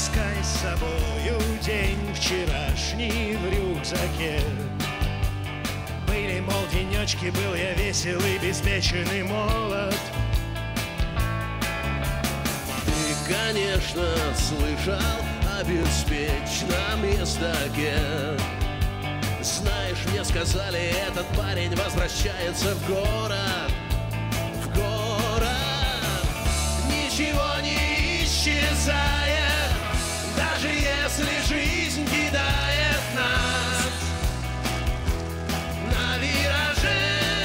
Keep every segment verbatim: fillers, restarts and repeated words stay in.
таскай с собою день вчерашний в рюкзаке. Были, мол, денечки, был я весел и беспечен и молод. Ты, конечно, слышал о беспечном ездаке. Знаешь, мне сказали, этот парень возвращается в город. В город. Ничего не исчезает, даже если жизнь кидает нас на вираже.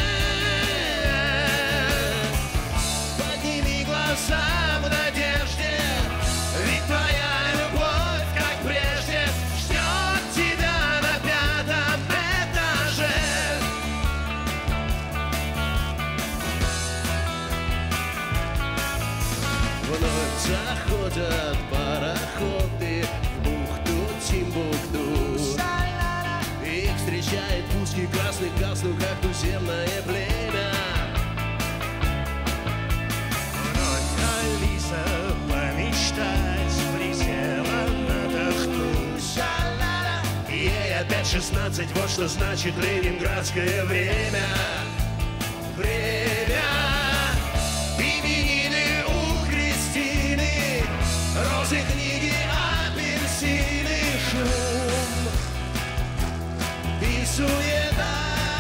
Подними глаза в надежде, ведь твоя любовь, как прежде, ждет тебя на пятом этаже. Вновь заходят пароходы в бухту Тимбукту. Их встречает узкий красный галстук, как туземное племя. Вновь Алиса помечтать присела на тахту. Ей опять шестнадцать, вот что значит ленинградское время. Время. Именины у Кристины, розы, книги, апельсины, шум и суета.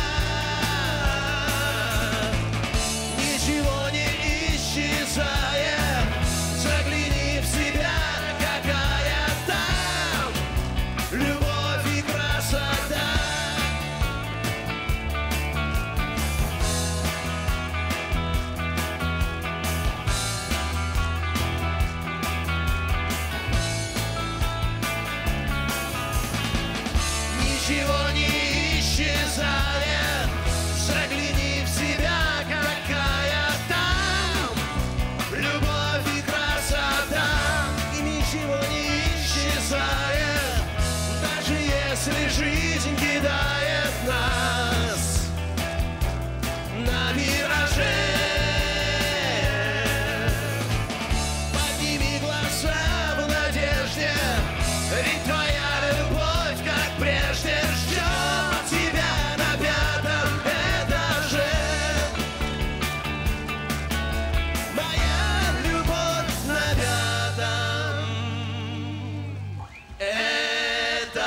Ничего не исчезает, загляни в себя, какая там любовь и красота. Ничего не исчезает, загляни в себя, какая там любовь и красота. И ничего не исчезает, даже если жизнь кидает нас на вираже. Подними глаза в надежде, ведь твоя любовь, как прежде, ждет тебя на пятом этаже. Моя любовь на пятом этаже.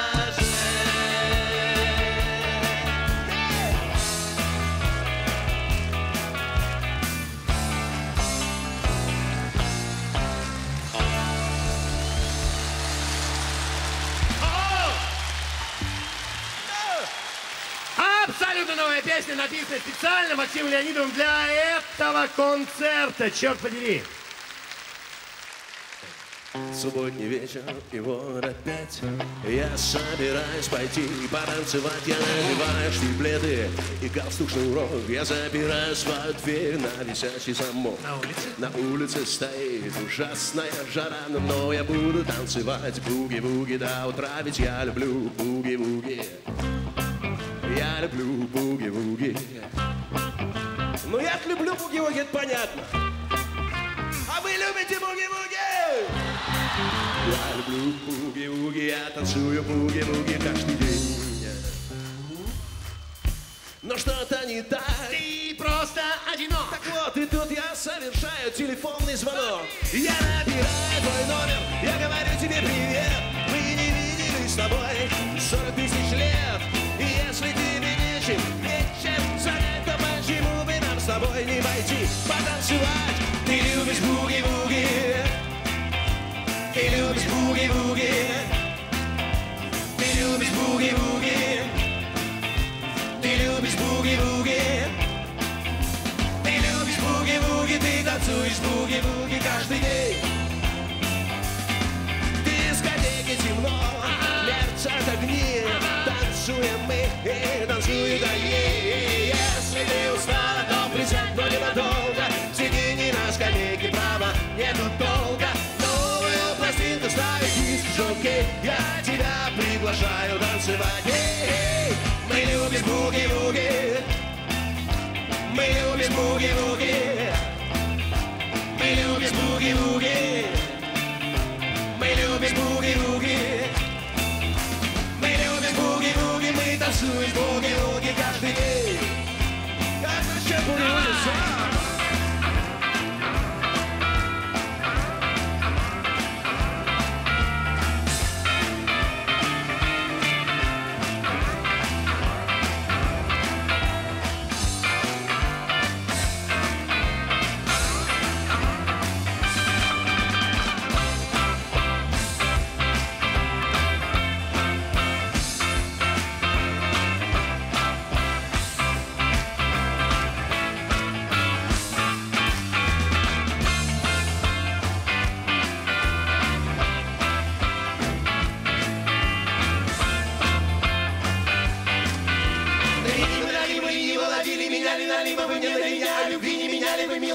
Абсолютно новая песня, написанная специально Максимом Леонидовым для этого концерта. Черт подери. Субботний вечер, и вот опять я собираюсь пойти потанцевать. Я надеваю штиблеты и галстук шнурок. Я запираю свою дверь на висящий замок. На улице? На улице стоит ужасная жара, но я буду танцевать буги-буги до утра, ведь я люблю буги-буги. Я люблю буги-буги. Ну я люблю буги-буги, это понятно. А вы любите буги-буги? Я люблю буги-буги, я танцую буги-буги каждый день. Но что-то не так. Ты просто одинок. Так вот, и тут я совершаю телефонный звонок. Я набираю твой номер, я говорю тебе привет. Мы не виделись с тобой сорок тысяч лет. И если тебе нечем, нечем занять, то почему бы нам с тобой не пойти потанцевать? Ты любишь буги-буги, ты любишь буги-буги, ты любишь буги-буги, ты любишь буги-буги, ты любишь буги-буги, ты танцуешь буги-буги каждый день. В дискотеке темно, мерцают огни, танцуем мы и танцуют они. Если ты устала, то присядь, но ненадолго. Сиди не на скамейке, права нету толка. Новую пластинку ставить диск жокей. Я тебя приглашаю танцевать. Эй, мы любим буги-буги, мы любим буги-буги, мы любим буги-буги, мы любим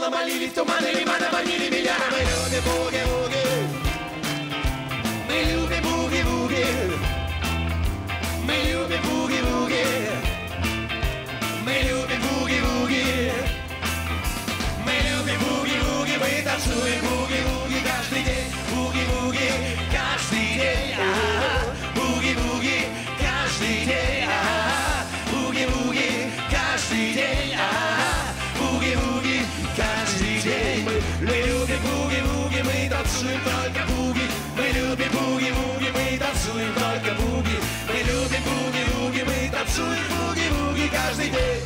тело молились, туманы лимана манили меня. Мы любим буги-буги, мы любим буги-буги, мы любим буги-буги, мы любим буги-буги, мы любим буги-буги, мы танцуем буги-буги каждый день, буги-буги каждый день, буги-буги каждый день, буги-буги каждый день, буги-буги каждый день. Мы любим буги-буги, мы танцуем только буги, мы любим буги-буги, мы танцуем только буги, мы любим буги-буги, мы танцуем буги-буги каждый день.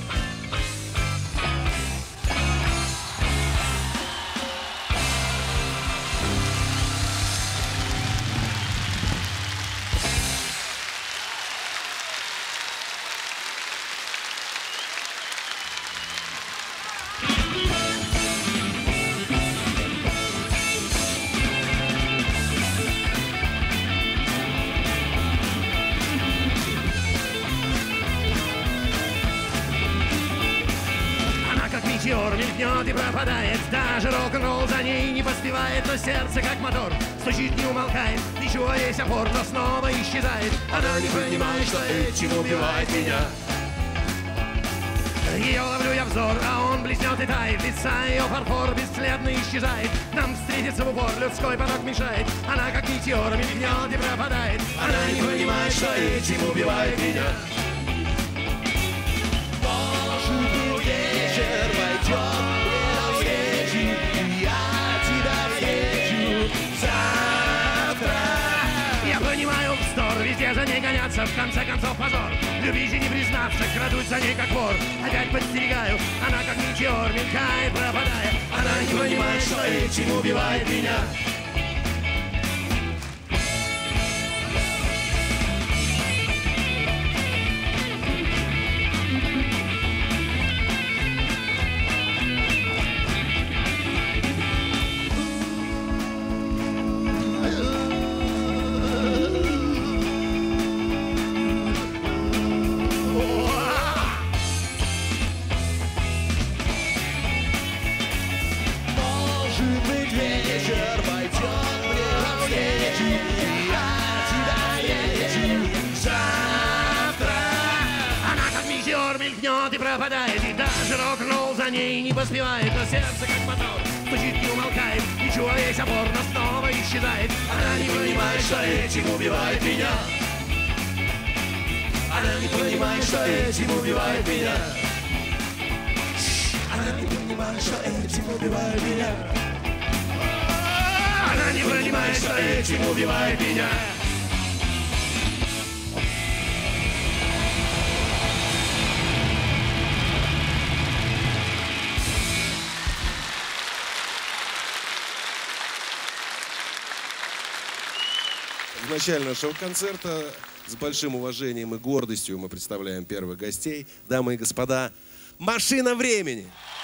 Метеор мелькнет и пропадает, даже рок-н-ролл за ней не поспевает, но сердце как мотор стучит, не умолкает, еще есть опор, но снова исчезает. Она не понимает, что этим убивает меня. Ее ловлю я взор, а он блеснет и тает, лица ее фарфор бесследно исчезает. Нам встретиться в упор, людской поток мешает, она как метеор мелькнет и пропадает. Она не понимает, что этим убивает меня. Вечер пойдет, навстречу, я тебя встречу завтра. Я понимаю вздор, везде за ней гоняться, в конце концов позор. Любить и не признаться, крадуть за ней как вор. Опять подстерегаю, она как метеор мелькает, пропадая. Она не понимает, что этим убивает меня. Мелькнет и пропадает, и даже рок-н-ролл за ней не поспевает, но сердце как мотор стучит, не умолкает, и чего есть опор, но снова исчезает. Она не понимает, что этим убивает меня. Она не понимает, что этим убивает меня. Она не понимает, что этим убивает меня. Она не понимает, что этим убивает меня. В начале нашего концерта с большим уважением и гордостью мы представляем первых гостей. Дамы и господа, «Машина времени».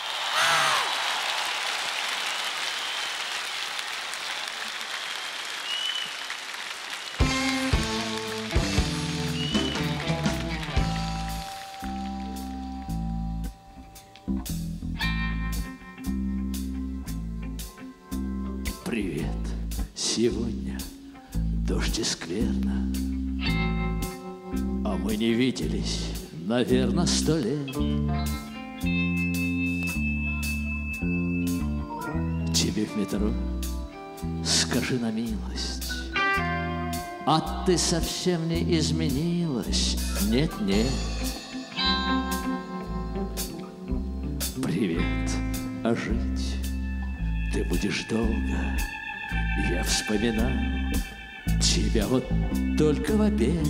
Привет, сегодня дождь и скверно, а мы не виделись, наверное, сто лет. Тебе в метро скажи на милость, а ты совсем не изменилась, нет-нет. Привет, а жить ты будешь долго, я вспоминаю тебя вот только в обед.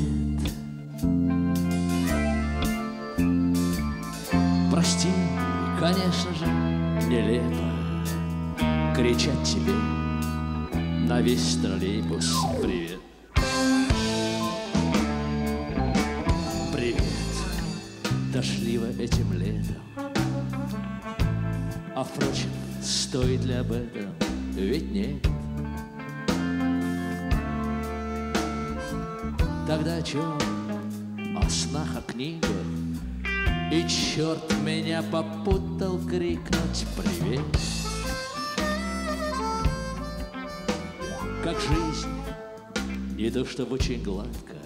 Прости, конечно же, нелепо кричать тебе на весь троллейбус привет. Привет, дошливо этим летом, а впрочем, стоит ли об этом, ведь нет. Тогда о чем? О снах, о книгах И черт меня попутал крикнуть привет. Как жизнь, не то чтобы очень гладко,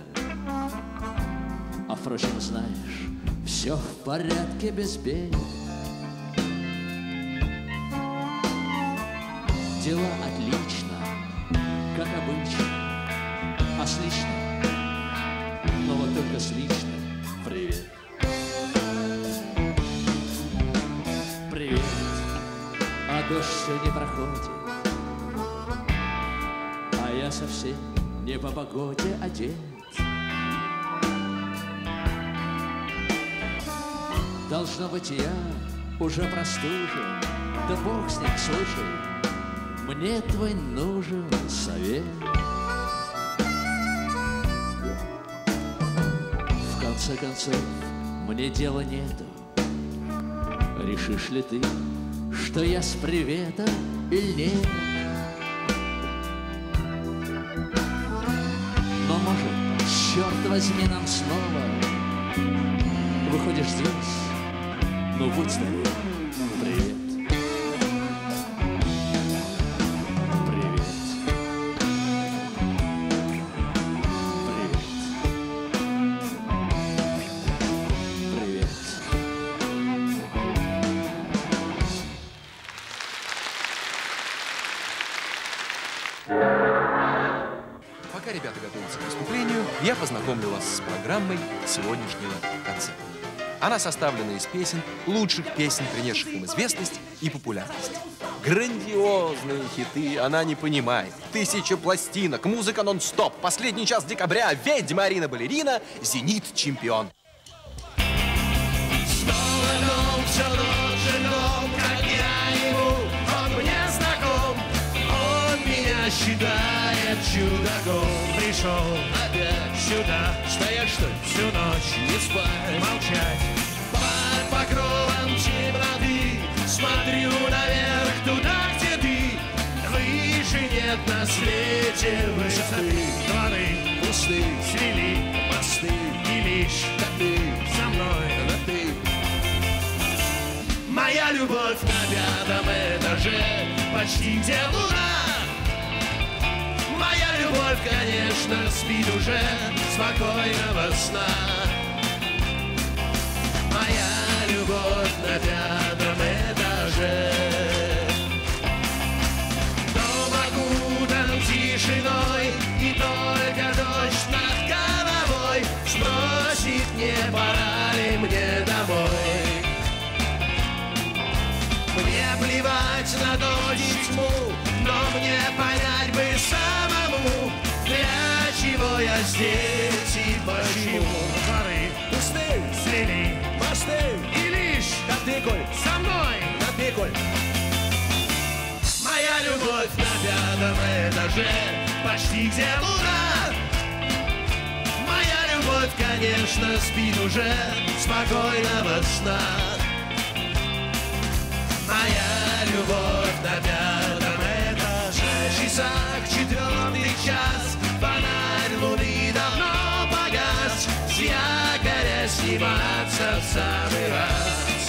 а, впрочем, знаешь, все в порядке без бед. Дела отлично, как обычно, а с личным, но вот только с личным привет. Привет, а дождь все не проходит, а я совсем не по погоде одет. Должно быть, я уже простужен, да бог с ним, слушай, мне твой нужен совет. В конце концов, мне дела нету. Решишь ли ты, что я с приветом или нет? Но, может, черт возьми, нам снова выходишь здесь. Ну, будь здоров, привет. Пока ребята готовятся к выступлению, я познакомлю вас с программой сегодняшнего концерта. Она составлена из песен, лучших песен, принесших им известность и популярность. Грандиозные хиты она не понимает. Тысяча пластинок, музыка нон-стоп. Последний час декабря, ведьма Арина-балерина, Зенит-чемпион. Снова дом, все тот же дом, как я ему, он мне знаком. Он меня считает чудаком. Пришел опять сюда, стоять что ли? Всю ночь не спать, молчать. Под покровом темноты смотрю наверх туда, где ты. Выше нет на свете высоты. Дворы пусты, свели мосты, и лишь ты со мной, да ты. Моя любовь на пятом этаже, почти где луна. Моя любовь, конечно, спит уже спокойного сна. Моя любовь на пятом этаже. Дом окутан тишиной, и только дождь над головой спросит, не пора ли мне домой. Мне плевать на дождь и тьму, но мне понять бы самому, для чего я здесь и почему. Дворы пусты, свели мосты, и лишь ты, Коль, со мной, ты, Коль. Моя любовь на пятом этаже, почти где луна. Моя любовь, конечно, спит уже спокойного сна. Моя любовь на пятом этаже. В часах четвертый час, фонарь луны давно погас. С якоря сниматься в самый раз.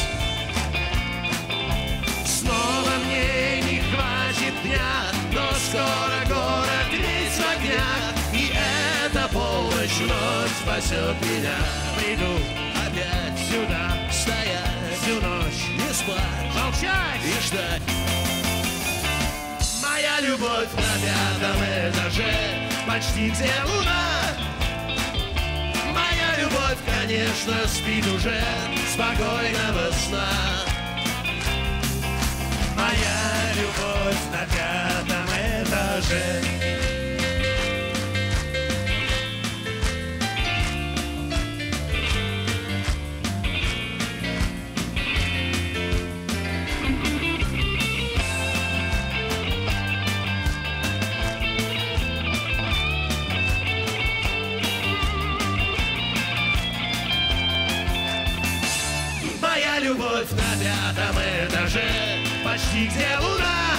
Снова мне не хватит дня, но скоро город весь в огнях, и эта полночь вновь спасет меня. Приду опять сюда, стоять всю ночь, не спать, молчать и ждать. Моя любовь на пятом этаже, почти где луна. Моя любовь, конечно, спит уже спокойного сна. Моя любовь на пятом этаже. Любовь на пятом этаже, почти где луна.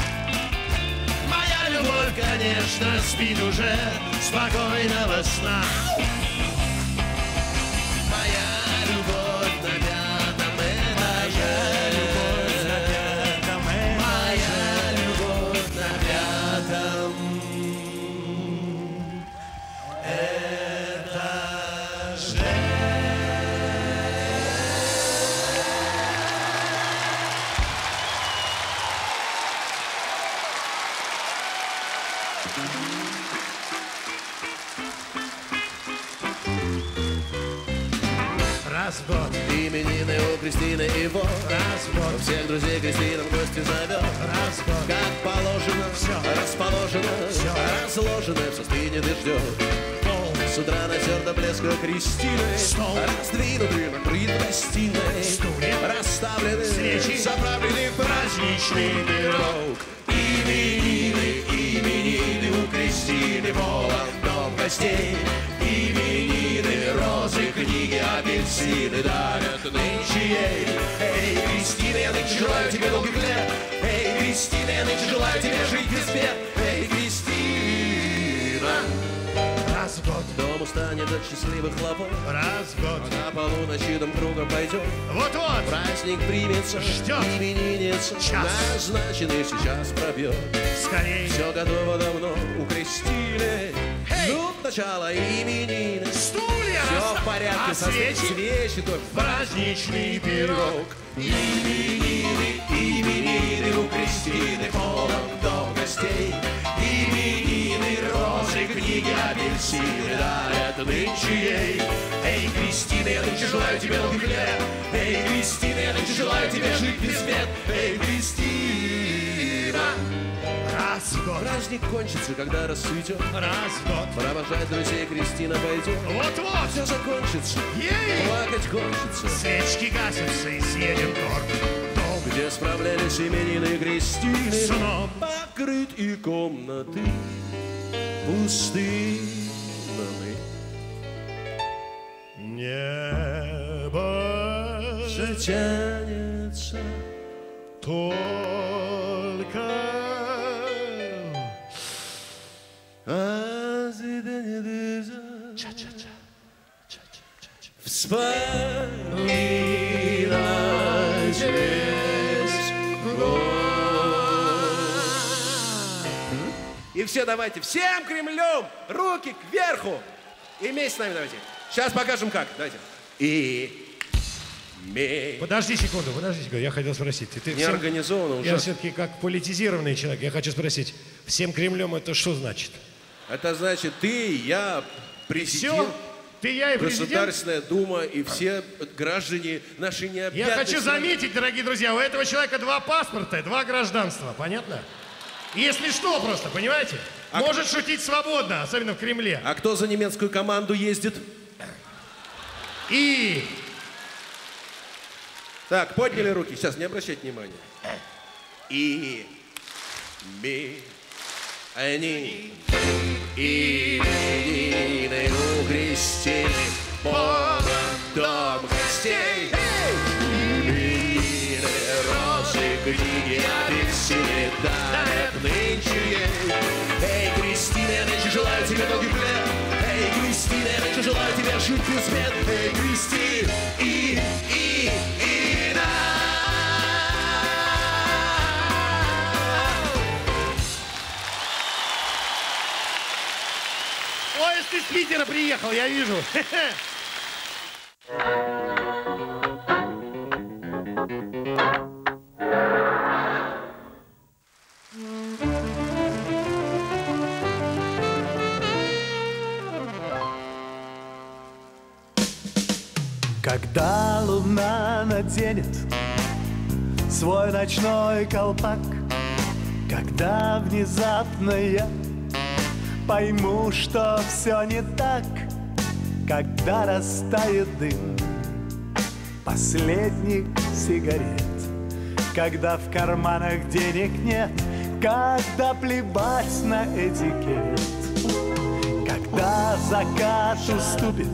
Моя любовь, конечно, спит уже спокойного сна. Моя любовь на пятом Раз в год именины у Кристины и вот. Раз в год Всех друзей Кристина в гости зовет. Раз в год Как положено, Всё. расположено, Всё. разложено, все стынет и ждет. пол С утра натер до блеска Кристины. Стол. Раздвинуты, накрыт в гостиной. Стулья. Расставлены, Свечи. заправлены в праздничный пирог. Именины, именины у Кристины, полон дом гостей. Именины, розы, книги, апельсины дарят нынче ей. Эй, Кристина, я нынче желаю тебе долгих лет. Эй, Кристина, я нынче желаю тебе жить без бед. Эй, Кристина. Раз в год Дом устанет от счастливых хлопот. Раз в год На полуночи дом кругом пойдет. Вот-вот Праздник примется, Ждет. именинница Час. назначенный сейчас пробьет. Скорей Все готово давно у Кристины. Ждут начала именины. Стулья Все расста- в порядке, А со свечи свечи только Праздничный пирог Именины, именины у Кристины, полон дом гостей. Именины, розы, книги, апельсины дарят нынче ей. Эй, Кристина, я нынче желаю тебе долгих лет. Эй, Кристина, я нынче желаю тебе жить без бед. Эй, Кристина. Раз в год Праздник кончится, когда расцветет. Раз в год Провожать друзей Кристина пойдет. Вот-вот Все закончится, Ей плакать кончится. Свечки гасятся и съедем торт Дом Где справлялись именины Кристины. сном Покрыт и комнаты пустынными. Небо Затянется только а вспоминать весь год. И все давайте, всем Кремлем, руки кверху. И вместе с нами давайте. Сейчас покажем как. Давайте. И ми. Подожди секунду, подожди секунду, я хотел спросить. Ты, ты Не всем- организовано Я уже. все-таки как политизированный человек, я хочу спросить, всем Кремлем это что значит? Это значит ты, я, президент, Все? Ты, я и президент? Государственная Дума и все граждане наши не обязаны. Я хочу заметить, дорогие друзья, у этого человека два паспорта, два гражданства, понятно? Если что просто, понимаете? А Может шутить свободно, особенно в Кремле. А кто за немецкую команду ездит? И Так, подняли руки. Сейчас, не обращайте внимания. И ми. Они. Именины у Кристины. Полон дом гостей. Именины, розы, книги, апельсины дарят нынче ей. Эй, Кристина, я нынче желаю тебе долгих лет. Эй, Кристина, я нынче желаю тебе жить без бед. Эй, Кристина, и, и, и, да. поезд из Питера приехал, я вижу. Когда луна наденет свой ночной колпак, когда внезапно я пойму, что все не так, когда растает дым последних сигарет, когда в карманах денег нет, когда плевать на этикет, когда закат уступит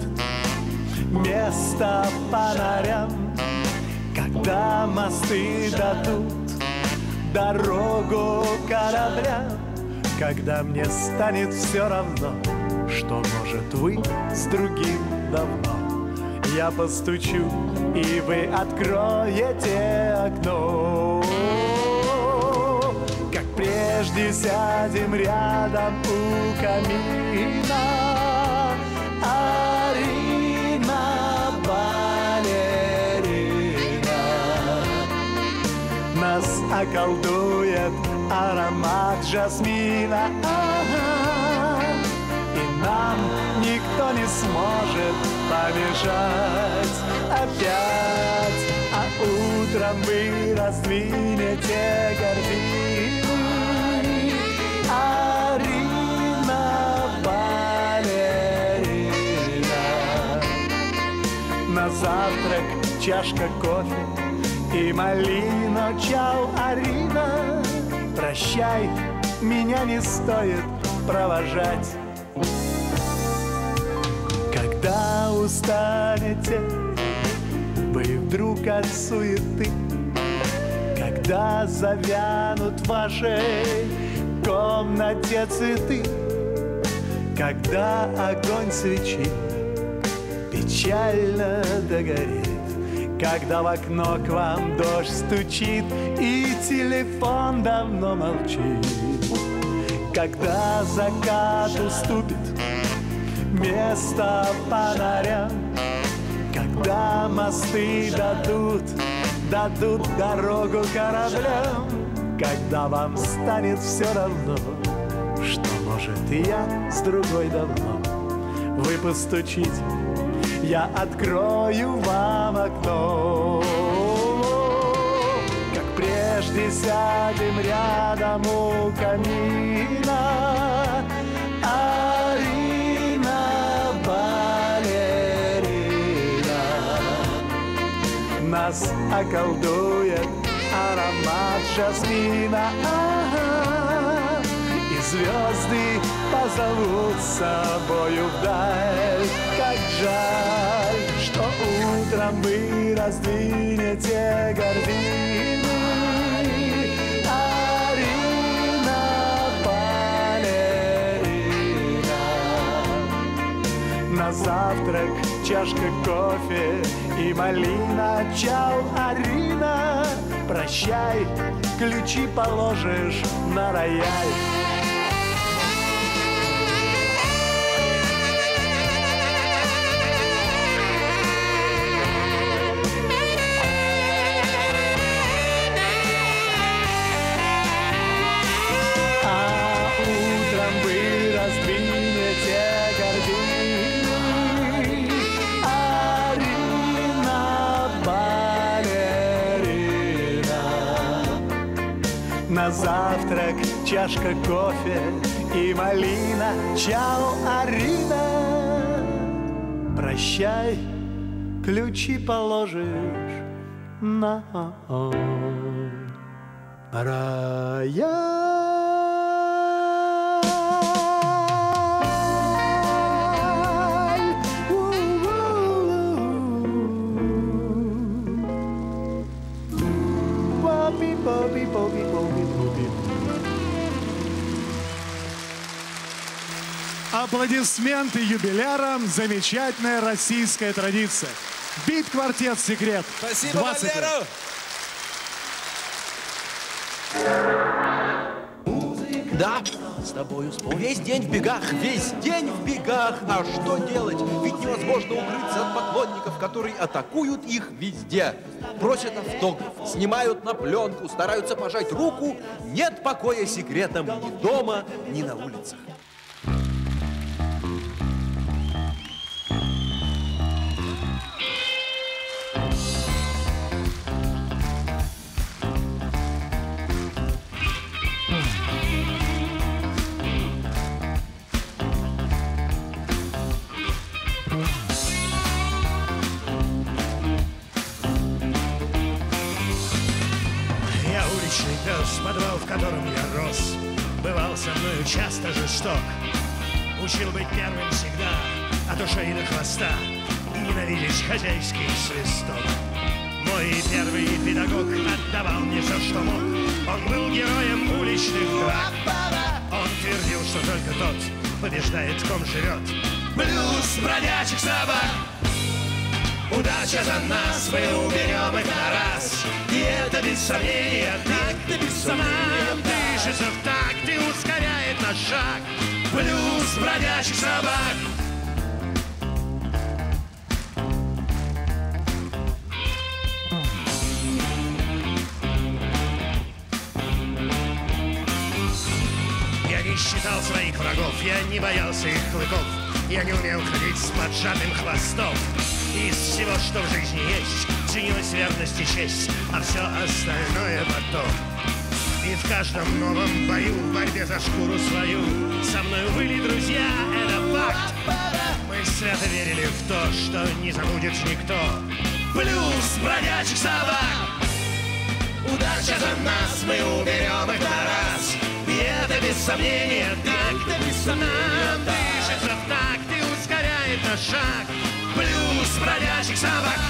место фонарям, когда мосты дадут дорогу кораблям, когда мне станет все равно, что, может, вы с другим давно. Я постучу, и вы откроете окно. Как прежде сядем рядом у камина, Арина балерина нас околдует аромат жасмина. Ага. И нам никто не сможет помешать опять. А утром вы раздвинете гардины. Арина, балерина. На завтрак чашка кофе и малина. Чао, Арина. Прощай, меня не стоит провожать. Когда устанете вы вдруг от суеты, когда завянут в вашей комнате цветы, когда огонь свечи печально догорит, когда в окно к вам дождь стучит и телефон давно молчит, когда закат уступит место фонарям, когда мосты дадут, дадут дорогу кораблям, когда вам станет все равно, что, может, я с другой давно. Вы постучите, я открою вам окно. Как прежде сядем рядом у камина. Арина, балерина. Нас околдует аромат жасмина. Ага. И звезды позовут с собою вдаль. Как жаль, что утром вы раздвинете гардины. Арина, балерина. На завтрак чашка кофе и малина. Чао, Арина. Прощай, ключи положишь на рояль. На завтрак чашка кофе и малина. Чао, Арина. Прощай, ключи положишь на рояль. Аплодисменты юбилярам. Замечательная российская традиция. Бит-квартет «Секрет». Спасибо, Валеру! Да, с тобою спорю. Весь день в бегах, весь день в бегах. А что делать? Ведь невозможно укрыться от поклонников, которые атакуют их везде. Просят автограф, снимают на пленку, стараются пожать руку. Нет покоя секретам ни дома, ни на улицах. Подвал, в котором я рос, бывал со мною часто жесток. Учил быть первым всегда, от ушей до хвоста, и ненавидеть хозяйский свисток. Мой первый педагог отдавал мне все, что мог. Он был героем уличных драк. Он твердил, что только тот побеждает, в ком живет. Блюз бродячих собак. Удача за нас, мы уберем их на раз. И это без сомнения так, да без сомнения дышится в такт и ускоряет наш шаг. Блюз бродячих собак. знал своих врагов, я не боялся их клыков. Я не умел ходить с поджатым хвостом. Из всего, что в жизни есть, ценилась верность и честь, а все остальное потом. И в каждом новом бою, в борьбе за шкуру свою, со мною были друзья, это факт. Мы свято верили в то, что не забудет никто. Плюс бродячих собак. Удача за нас, мы уберем их на раз. И это без сомнения так. Нам дышится в такт и ускоряет наш шаг. Плюс бродячих собак.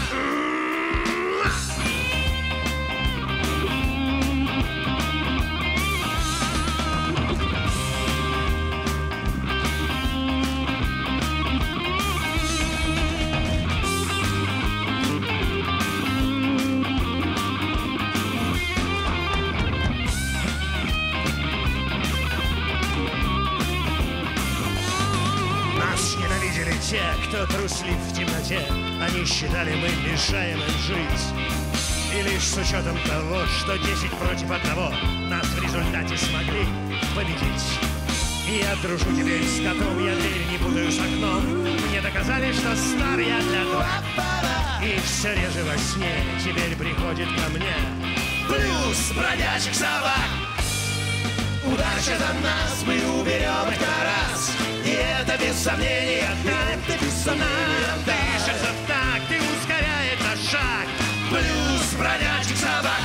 Те, кто труслив в темноте, они считали, мы мешаем им жить. И лишь с учетом того, что десять против одного нас в результате смогли победить. И я дружу теперь с котом, я дверь не путаю с окном. Мне доказали, что стар я для два. И все реже во сне теперь приходит ко мне плюс бродячих собак. Удача за нас, мы уберем их на раз. И это без сомнения, это без сомнения, дышится в такт и ускоряет наш шаг. Плюс бродячих собак.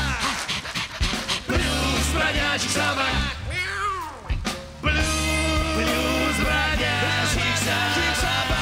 Плюс бродячих собак. Плюс, плюс бродячих собак.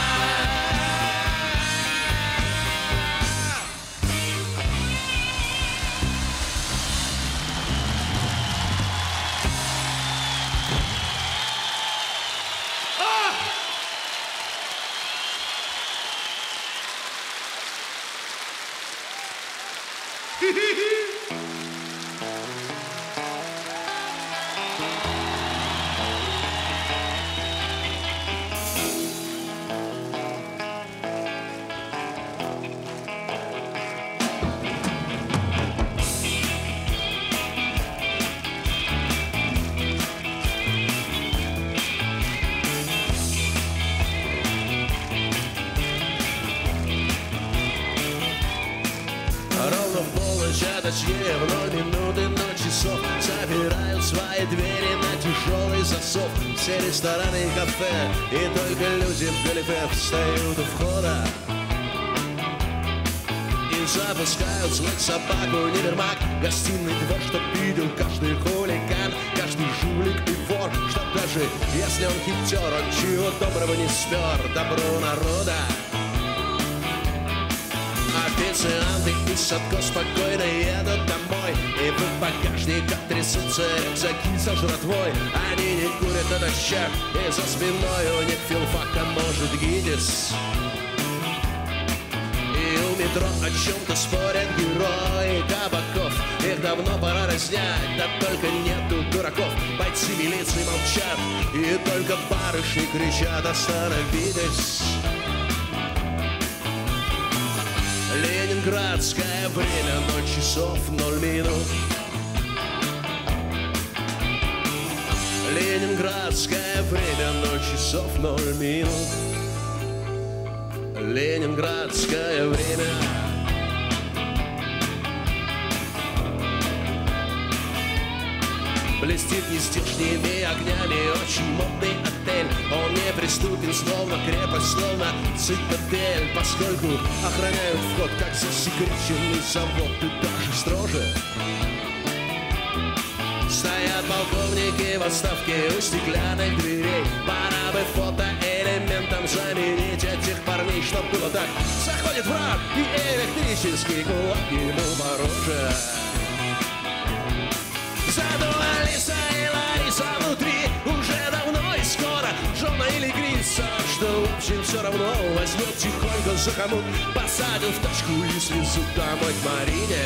Точнее, в ноль минуты ноль часов запирают свои двери на тяжелый засов. Все рестораны и кафе, и только люди в галифе встают у входа и запускают злых собак в универмаг. Гостиный двор, чтоб видел каждый хулиган, каждый жулик и вор, чтоб даже если он хитер, он чего доброго не спер. Добро народа. Официанты из садко спокойно едут домой, и в багажниках трясутся рюкзаки со жратвой. Они не курят на дощах, и за спиной у них филфак, а может ГИТИС. И у метро о чем-то спорят герои кабаков. Их давно пора разнять, да только нету дураков. Бойцы милиции молчат, и только барышни кричат: остановитесь. Ленинградское время, ноль часов ноль минут. Ленинградское время, ноль часов ноль минут. Ленинградское время. Блестит нездешними огнями очень модный отель. Он неприступен, словно крепость, словно цитадель, поскольку охраняют вход, как засекреченный завод, и даже строже. Стоят полковники в отставке у стеклянных дверей. Пора бы фотоэлементом заменить этих парней, чтоб было так. Заходит враг, и электрический кулак ему по роже. Зато Алиса и Лариса внутри уже давно и скоро. Жена или Гриса, что в общем все равно, возьмет тихонько за хомут, посадил в тачку и свезут домой к Марине.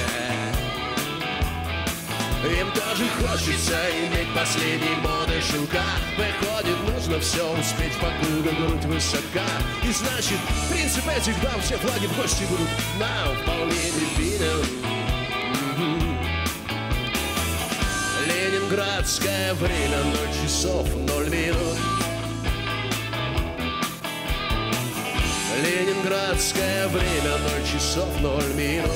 Им тоже хочется иметь последней моды шелка. Выходит, нужно все успеть, покуда грудь высока. И значит, принцип этих дам, все флаги в гости будут нам вполне невинен. Ленинградское время, ноль часов ноль минут. Ленинградское время, ноль часов ноль минут.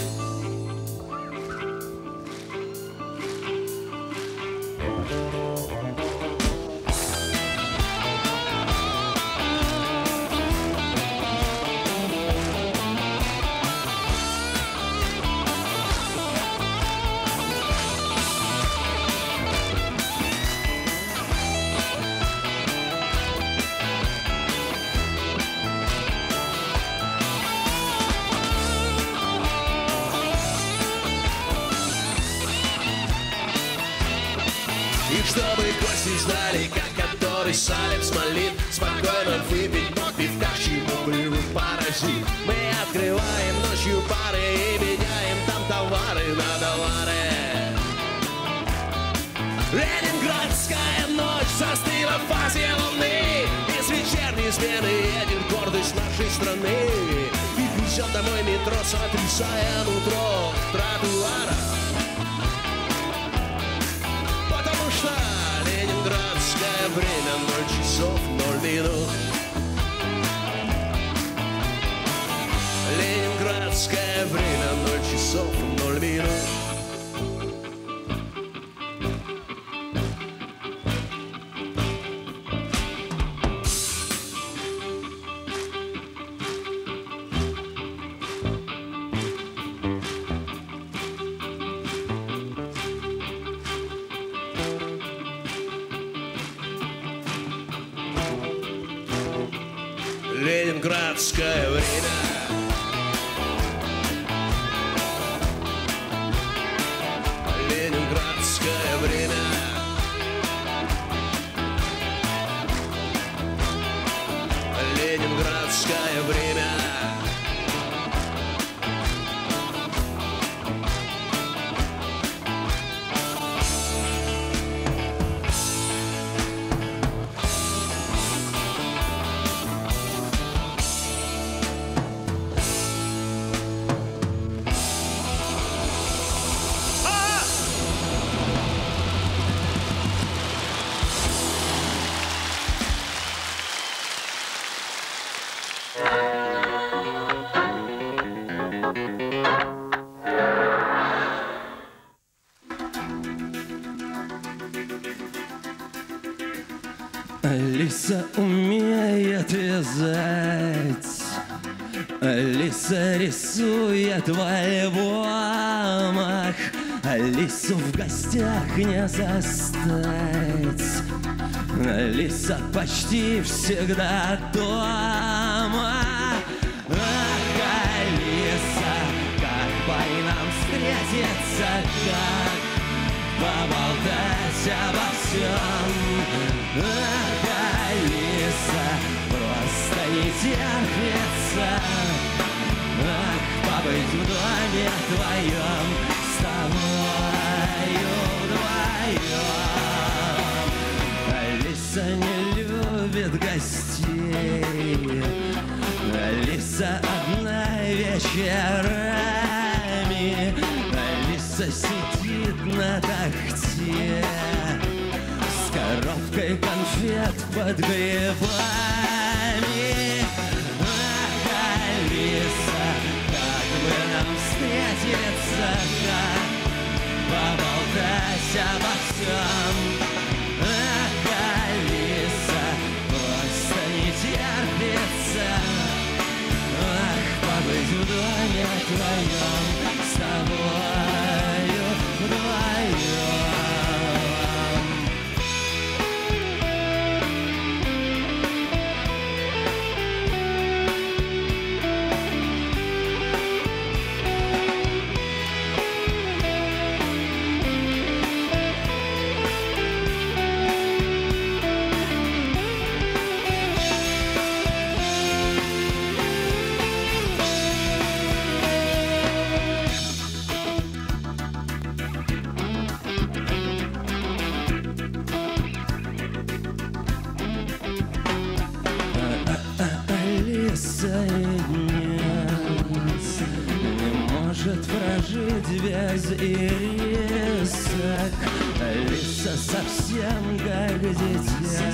И чтобы гости знали, как который салем смолит, спокойно выпить по пивка, чему плюнут паразит. Мы открываем ночью пары и меняем там товары на доллары. Ленинградская ночь застыла в фазе луны, из вечерней смены едет гордость нашей страны. И везет домой метро, сотрясая нутро тротуара. Что ленинградское время, ноль часов ноль минут. Ленинградское время, ноль часов ноль минут. Ленинградское время. Ленинградское время. Ленинградское время. Алиса умеет вязать, Алиса рисует в альбомах, Алису в гостях не застать, Алиса почти всегда дома. Ах, Алиса, как бы нам встретиться, как поболтать обо всем. Ах, Алиса, просто не терпится, ах, побыть в доме твоем, с тобою вдвоем. Алиса не любит гостей, Алиса одна вечерами, Алиса сидит на тахте с коробкой конфет под грибами. Ах, Алиса, как бы нам встретиться, как поболтать обо всем. Ах, Алиса, просто не терпится, ах, побыть в доме твоем, с тобою вдвоем. Не может прожить без ирисок. Алиса совсем как дитя,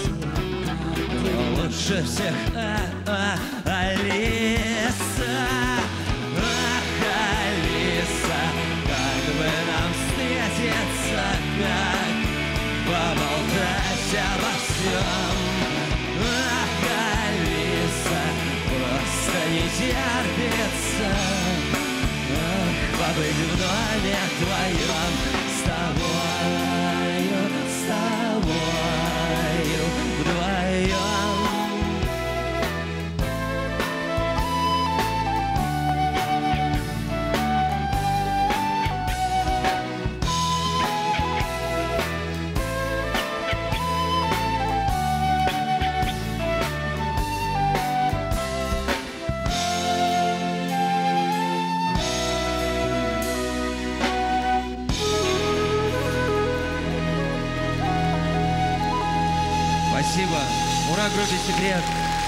но лучше всех а, а, Алиса. Ах, Алиса, как бы нам встретиться, как поболтать обо всем. Ах, Алиса, просто не терпится, ах, побыть в доме твоем с тобою, с тобою вдвоем. Спасибо. Ура, группе «Секрет».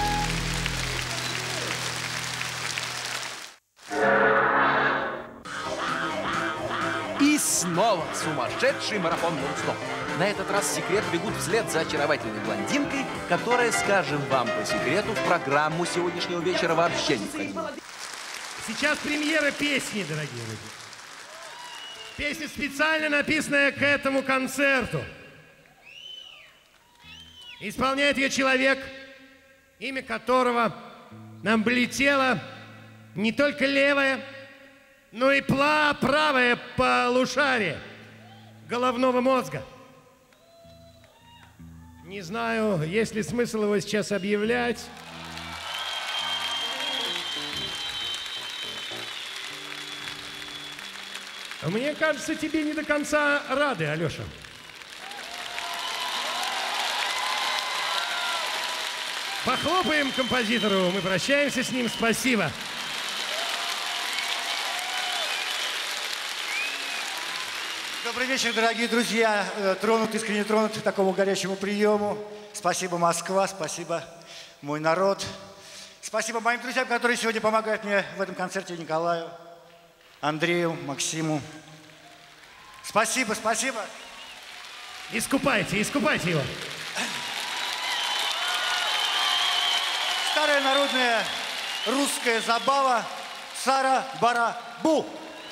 И снова сумасшедший марафон нон-стоп. На этот раз «Секрет» бегут вслед за очаровательной блондинкой, которая, скажем вам по секрету, в программу сегодняшнего вечера вообще не входила. Сейчас премьера песни, дорогие друзья. Песня специально написанная к этому концерту. Исполняет ее человек, имя которого нам облетело не только левое, но и правое полушарие головного мозга. Не знаю, есть ли смысл его сейчас объявлять. Мне кажется, тебе не до конца рады, Алеша. Похлопаем композитору, мы прощаемся с ним, спасибо. Добрый вечер, дорогие друзья. Тронут, искренне тронут к такому горячему приему. Спасибо, Москва, спасибо, мой народ. Спасибо моим друзьям, которые сегодня помогают мне в этом концерте, Николаю, Андрею, Максиму. Спасибо, спасибо. Искупайте, искупайте его. Старая народная русская забава «Сара-бара-бу».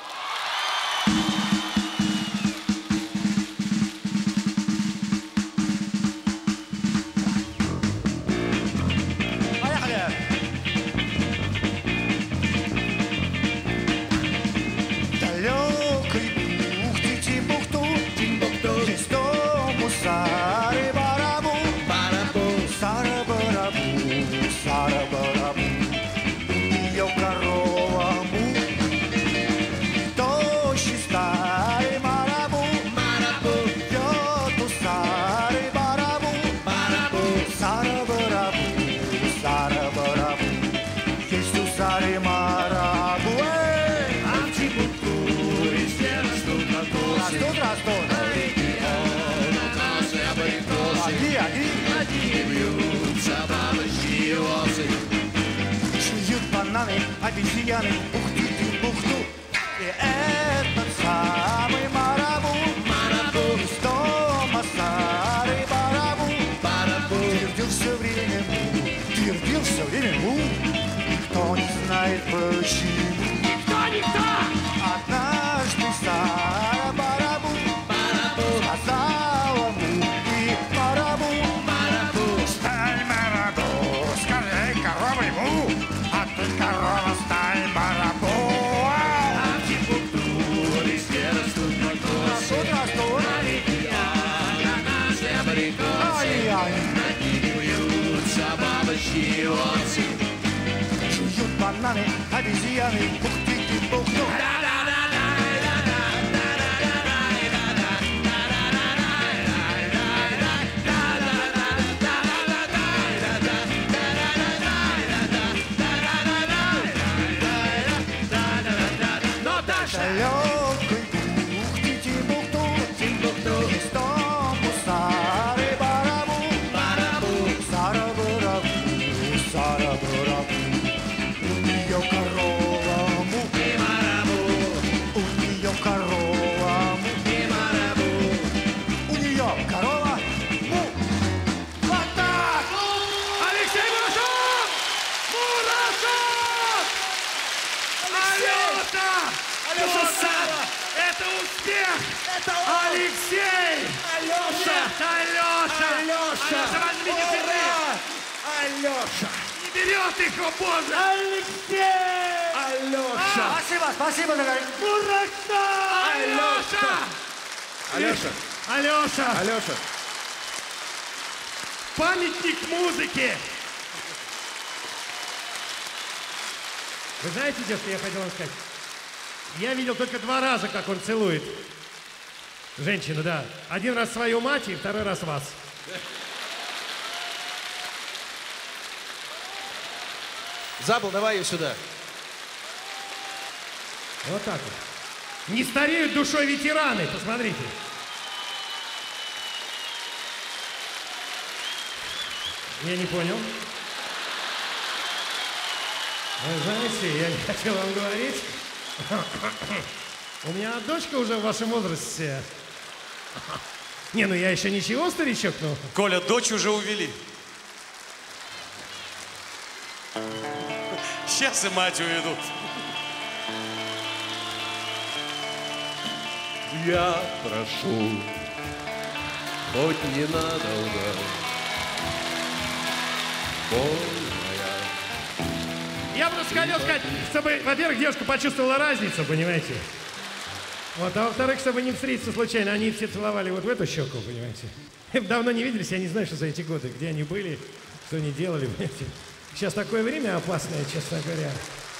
Обезьяны, ухты-ты-бухту. И этот самый марабу, марабу, из дома старый барабу, барабу, твердил все время му, твердил все время му. Никто не знает почему. Никто, никто! Однажды Сара барабу, барабу, сказала му и барабу, барабу, стань марабу, скажи коровой му. Корова, стань, барабу. А в Тимбукту везде растут макосы. Растут, растут. На реке, на нашей абрикосе. Над ними вьются бабочки и овцы. Жуют бананы, обезьяны, бухты-бухту. Далекой бухты Тимбукту, Тимбукту, из дому Сары барабу, барабу, Сара барабу, Сара барабу. У нее корова му и барабу, Алексей! Алеша! Нет, Алеша! Алеша! Алеша, возьмите цветы! Алеша! Не берет их, о боже! Алексей! Алеша! Спасибо, спасибо, дорогой. Дурака! Алеша! Алеша! Алеша! Алеша! Памятник музыки! Вы знаете, девушка, я хотел вам сказать. Я видел только два раза, как он целует женщину, да. Один раз свою мать и второй раз вас. Забыл, давай ее сюда. Вот так вот. Не стареют душой ветераны, посмотрите. Я не понял. Вы знаете, я не хотел вам говорить. У меня дочка уже в вашем возрасте. Не, ну я еще ничего, старичок, ну. Коля, дочь уже увели. Сейчас и мать уведут. Я прошу, хоть ненадолго, боль моя. Я просто хотел сказать, чтобы, во-первых, девушка почувствовала разницу, понимаете? Вот, а во-вторых, чтобы не встретиться случайно, они все целовали вот в эту щеку, понимаете? Давно не виделись, я не знаю, что за эти годы, где они были, что они делали, понимаете? Сейчас такое время опасное, честно говоря.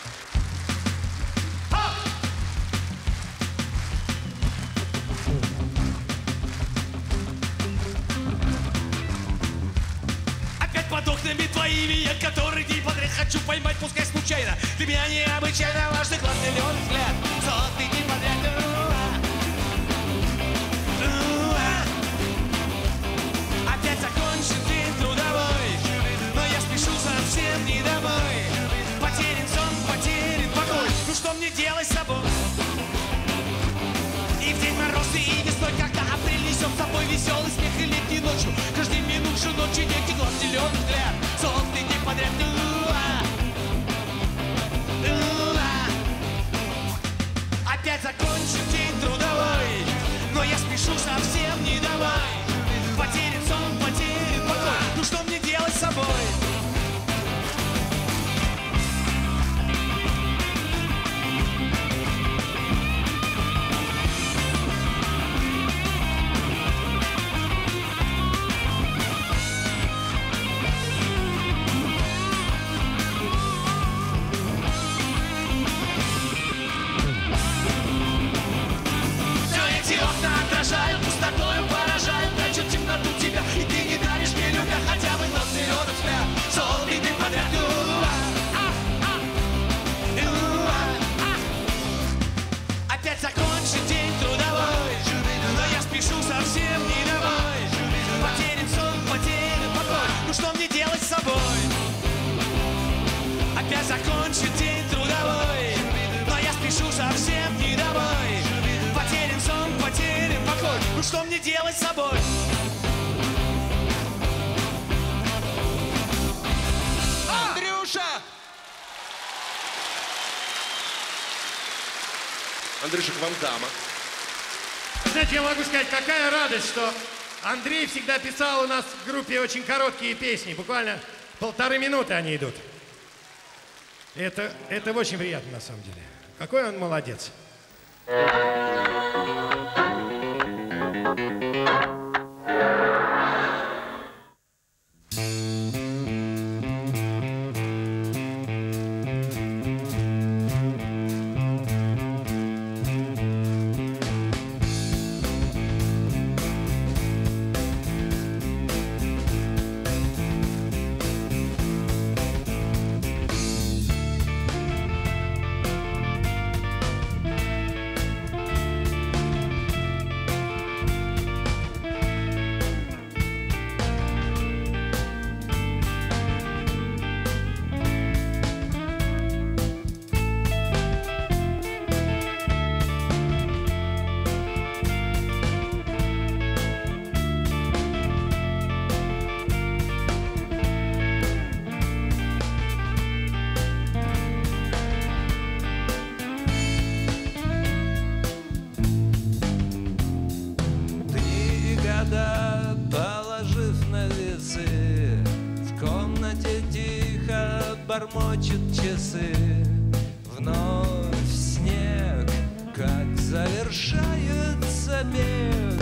Опять под окнами твоими, я который день подряд хочу поймать, пускай случайно. Для меня необычайно важный глаз, миллион взгляд. Сотый день подряд. Опять закончен день трудовой, но я спешу совсем не домой. Потерян сон, потерян покой, ну что мне делать с собой? И в день морозный, и весной, когда апрель несет с собой веселый смех и летней ночью. Каждый минувший ночи некий глаз, зеленый взгляд. Сотый день подряд. Опять закончен день трудовой, но я спешу совсем не домой. Потерян сон, потерян покой, ну что мне делать с собой? Отражают, пустотою поражают, прячут темноту тебя, и ты не даришь мне, любя, хотя бы тот зеленый взгляд. Солнце ты подряд. Опять закончен день трудовой, но я спешу совсем не домой. Потерян сон, потерян покой, ну что мне делать с собой? Опять закончен день трудовой, но я спешу совсем не домой. Потерян сон, потерян покой, ну что мне делать с собой? Андрюша! Андрюша, к вам дама. Знаете, я могу сказать, какая радость, что Андрей всегда писал у нас в группе очень короткие песни, буквально полторы минуты они идут. Это, это очень приятно на самом деле. Какой он молодец. бормочут часы. Вновь снег, как завершается бег.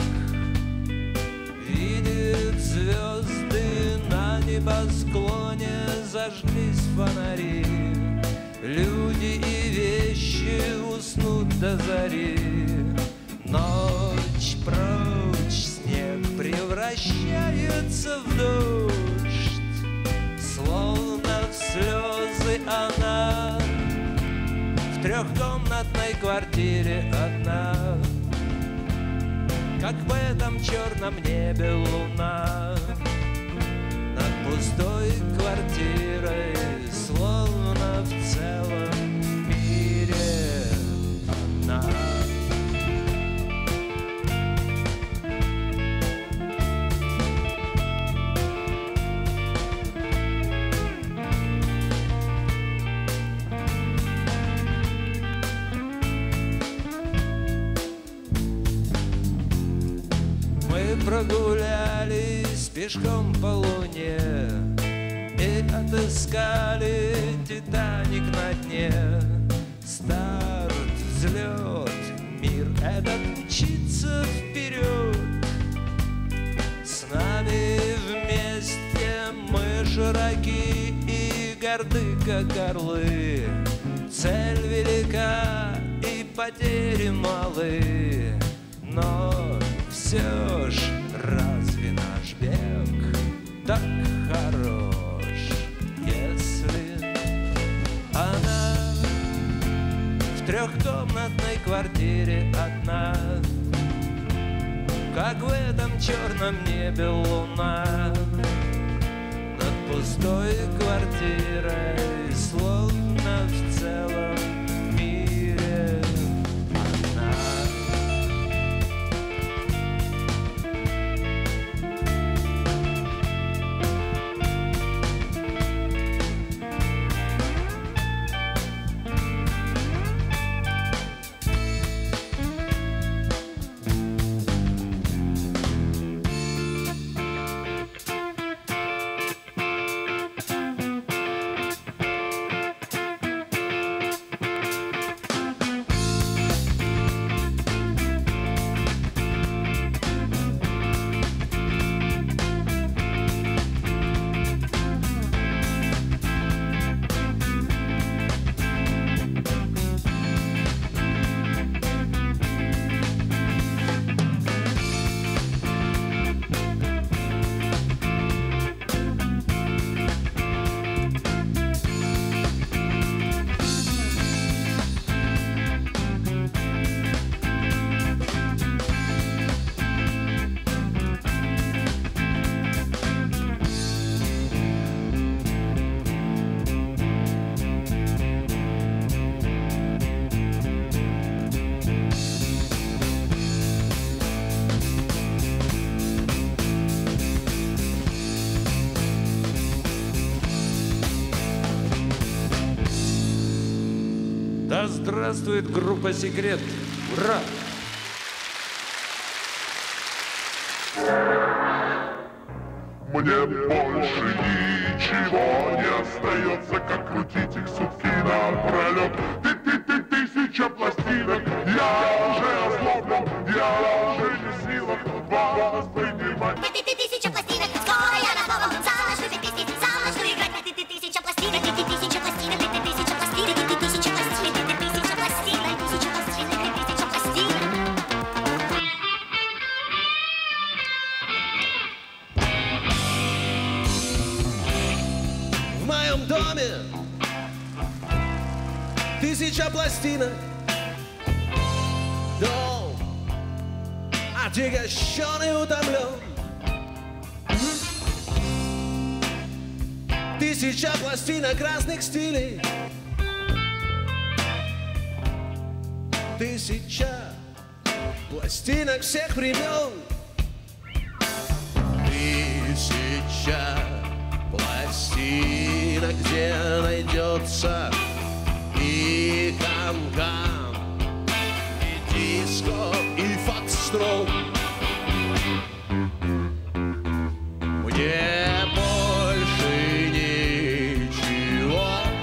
Видит звезды на небосклоне, зажглись фонари. Люди и вещи уснут до зари. Ночь прочь, снег превращается в дождь. Словно в слезы она в трехкомнатной квартире одна. Как в этом черном небе луна над пустой квартирой, словно в целом мире одна. Прогулялись пешком по луне и отыскали Титаник на дне. Старт, взлет, мир этот мчится вперед. С нами вместе мы широки и горды, как орлы. Цель велика и потери малы, но все ж разве наш бег так хорош, если она в трехкомнатной квартире одна? Как в этом черном небе луна над пустой квартирой, словно в целом мире одна. Да здравствует группа «Секрет». Ура! Мне больше ничего не остается, как крутить их сутки напролет. Ты-ты-ты, тысяча пластинок, я уже озлоблен, я уже не в силах вас воспринимать. Ты-ты-ты, тысяча пластинок, скоро я на новом. Сам начну петь песни, сам начну играть. Ты-ты-ты, тысяча пластинок, ты-ты тысяча пластинок, ты-ты тысяча пластинок, ты-ты тысяча пластинок, ты-ты тысяча пластинок, тысяча пластинок, ты тысяча пластинок. В моем доме тысяча пластинок. Дом отягощен и утомлен. Тысяча пластинок разных стилей. Тысяча пластинок всех времен. Тысяча пластинок, где найдется и кам-кам, и диско, и фокстрот. Мне больше ничего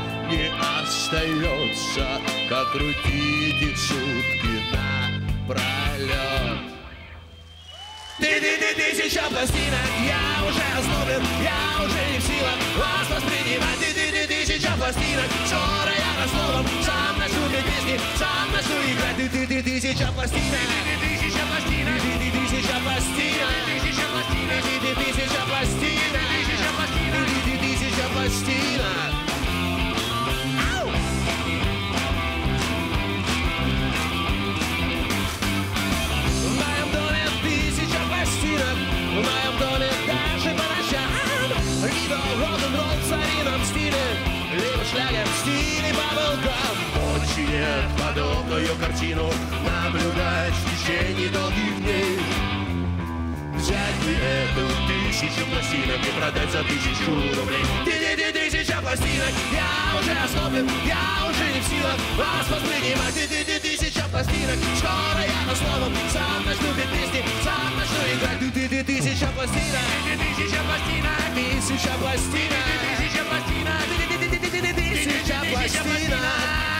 покрутить их шутки напролет. Ты-ты-ты, тысяча пластинок, я уже озлоблен, я уже не в силах вас воспринимать. Ты-ты-ты, тысяча пластинок, скоро я расловом, сам начну петь песни, сам начну играть. Ты-ты-ты, тысяча пластинок, тысяча пластинок, ты-ты, тысяча пластинок, тысяча пластинок, ты-ты, тысяча пластинок, тысяча пластинок, ты-ты, тысяча пластинок. В моем доме даже по ночам либо рок-н-ролл в старинном стиле, либо шлягер в стиле баблгам. Больше нет подобную картину наблюдать в течение долгих дней. Взять бы эту тысячу пластинок и продать за тысячу рублей. Ты-ты-ты, тысяча пластинок, я уже ослоблен, я уже не в силах вас воспринимать. Ты-ты-ты, тысяча пластинок, скоро я на словом сам начну петь песни, сам начну играть. Ты-ты-ты, тысяча пластинок, тысяча пластинок, тысяча пластинок, тысяча пластинок, тысяча пластинок.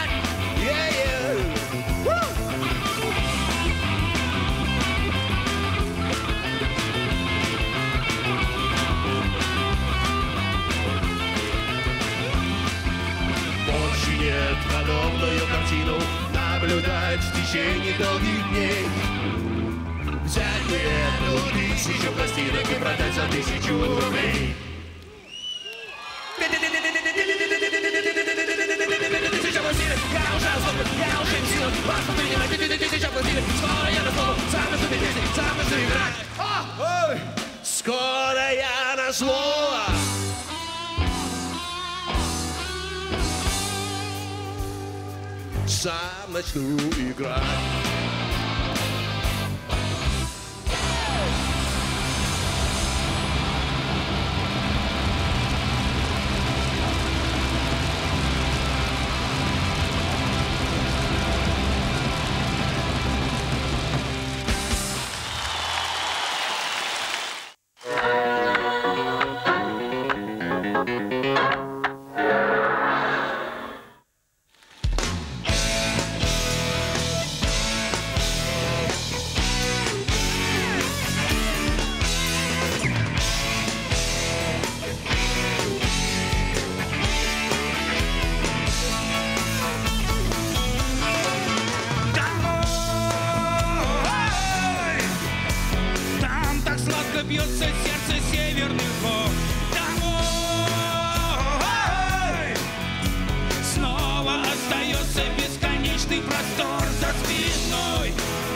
Нет подобную картину наблюдать в течение долгих дней. Взять бы эту тысячу пластинок и продать за тысячу рублей. Тысяча пластинок, я уже озлоблен, я уже не в силах вас воспринимать. Тысяча пластинок, скоро я на слово, сам начну петь песни, сам начну играть. Скоро я на слово. Сам начну играть. Бьется сердце северных гор. Домой! Снова остается бесконечный простор за спиной.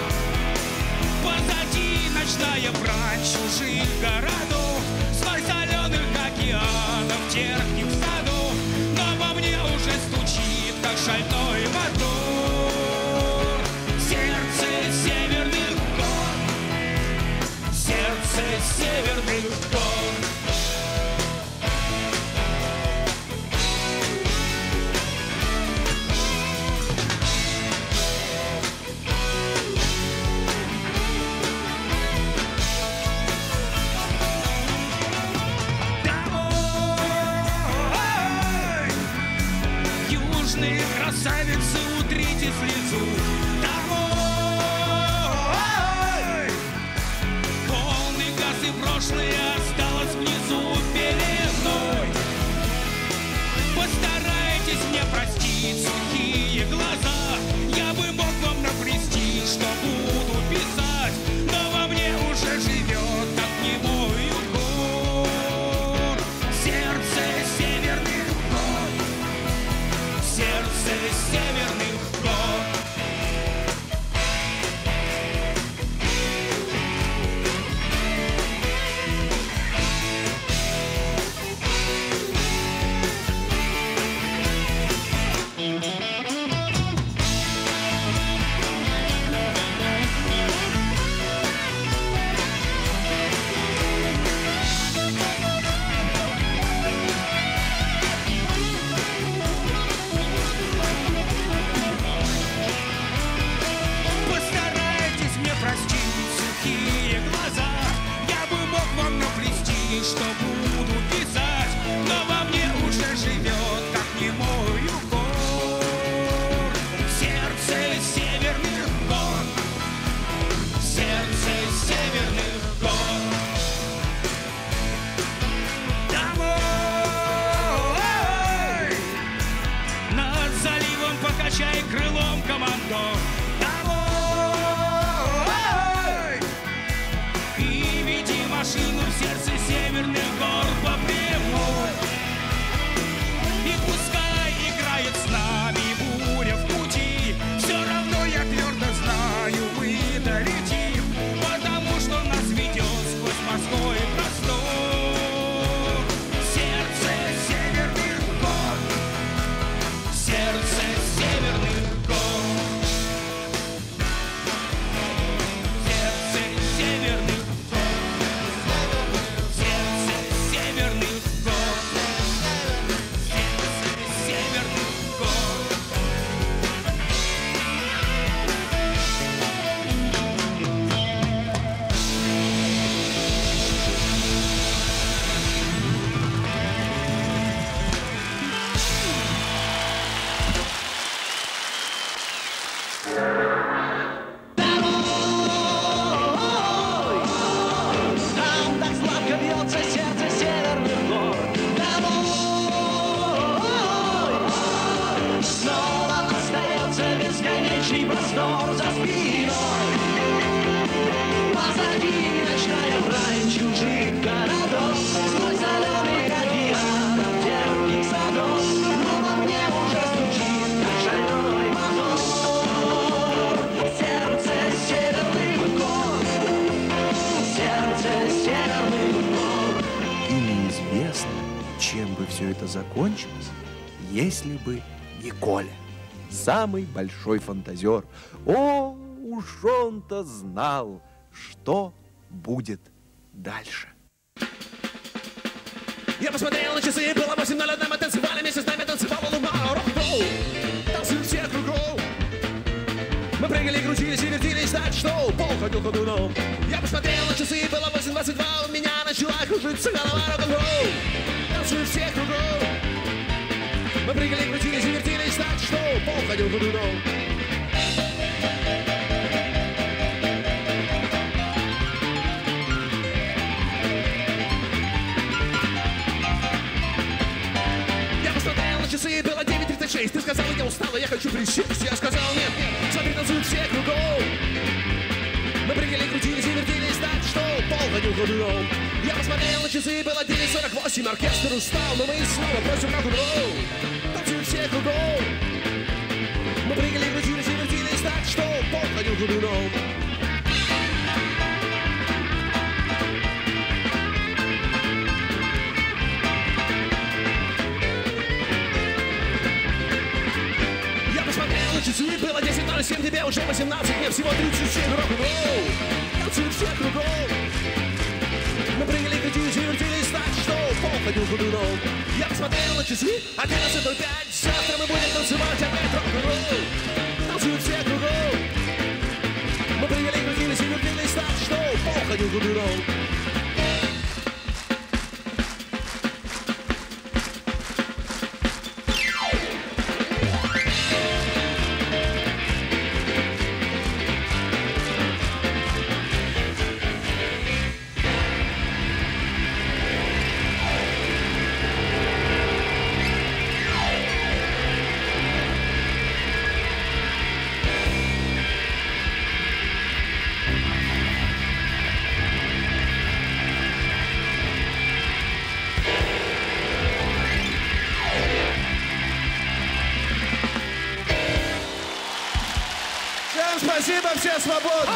Позади ночная брань чужих городов, свой соленых океанов терпких в саду. Но во мне уже стучит, как шальной мотор. Сердце северных гор, сердце северных гор. Домой! Южные красавицы, утрите слезу. Прошлое осталось внизу пеленой. Постарайтесь мне простить сухие глаза. Я бы мог вам наплести, что буду писать, но во мне уже живет так немой укор. Сердце северных гор, сердце северных гор. бесконечный простор за спиной. Позади ночная брань чужих городов, сквозь зеленый океан терпких садов, но во мне уже стучит, как шальной мотор. Сердце северных гор, сердце северных гор. И неизвестно, чем бы все это закончилось, если бы не Коля, самый большой фантазер. О, уж он-то знал, что будет дальше. Я посмотрел на часы, было восемь ноль один, мы танцевали вместе с нами, танцевала луна, рок-н-ролл, танцуют всех кругом. Мы прыгали, крутились и вертились так, что пол ходил ходуном. Я посмотрел на часы, было восемь двадцать два, у меня начала кружиться голова, рок-н-ролл, танцуют всех кругом. Мы прыгали, крутились и вертились так, что пол ходил ходуном. Часы было девять тридцать шесть. Ты сказала, я устала, я хочу присесть. Я сказал, нет, нет, смотри, танцуют все кругом. Мы прыгали, крутились и вертелись так, что пол ходил ходуном. Я посмотрел на часы, было девять сорок восемь. Оркестр устал, но мы снова просим рок-н-ролл. Танцуют все кругом. Мы прыгали, крутились и вертелись так, что пол ходил ходуном. Часы было десять ноль семь, тебе уже восемнадцать, мне всего тридцать семь, рок-н-ролл, танцуют все кругом. Мы прыгали, крутились и вертелись так, что пол ходил ходуном. Я посмотрел на часы, одиннадцать ноль пять, завтра мы будем танцевать опять рок-н-ролл, танцуют все кругом. Мы прыгали, крутились и вертелись так, что пол ходил ходуном. Спасибо, все свободны.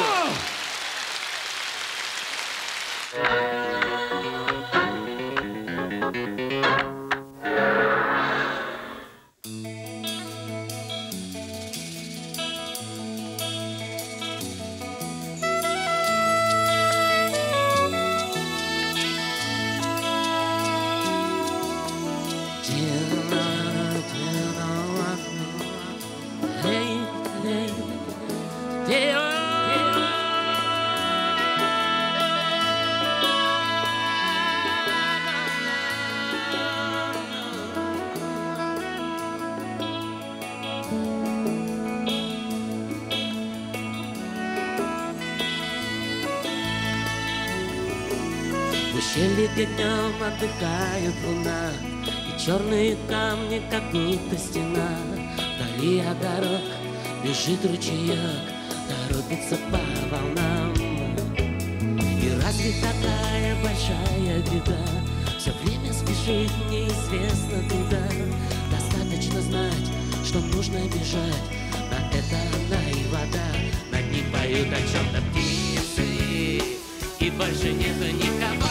ущелье, где днем отдыхает луна, и черные камни, как будто стена. Вдали от дорог бежит ручеек, торопится по волнам. И разве такая большая беда? Все время спешит неизвестно куда. Достаточно знать, что нужно бежать, на это она и вода. Над ним поют о чем-то птицы, и больше нету никого.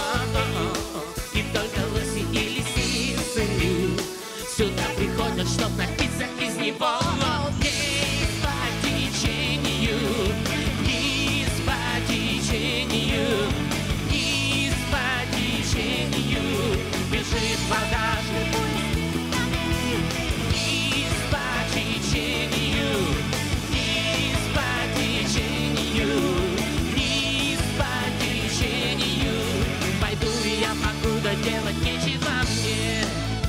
И только лоси и лисицы сюда приходят, чтоб напиться из него. Вниз по течению, вниз по течению, вниз по течению бежит вода. Вниз по течению, вниз по течению, вниз по течению. Пойду я, покуда делать нечего мне.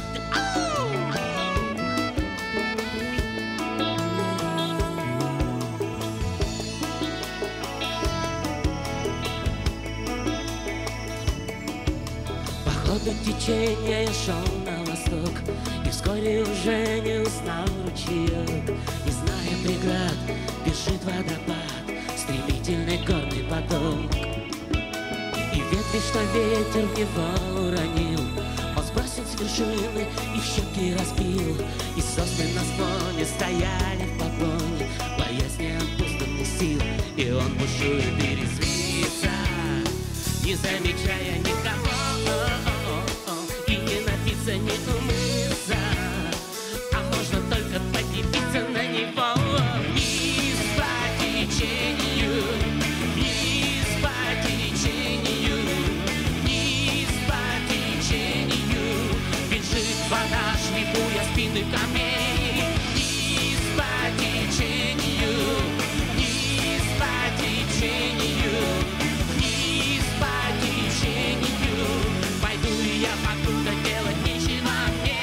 По ходу течения я шел на восток, и вскоре уже не узнал ручеек. Не зная преград, бежит водопад, стремительный горный поток. И ветви, что ветер в него уронил, он сбросил с вершины и в щепки разбил. И сосны на склоне стояли в погоне, боясь неопузданных сил. И он бушует и резвится, не замечая никого, и не напиться, не умыться, а можно только поднимиться на него. Вниз по течению, вниз по течению, вниз по течению бежит вода, шлифуя спины камней. Вниз по течению, вниз по течению, вниз по течению. Пойду и я покуда делать нечего мне.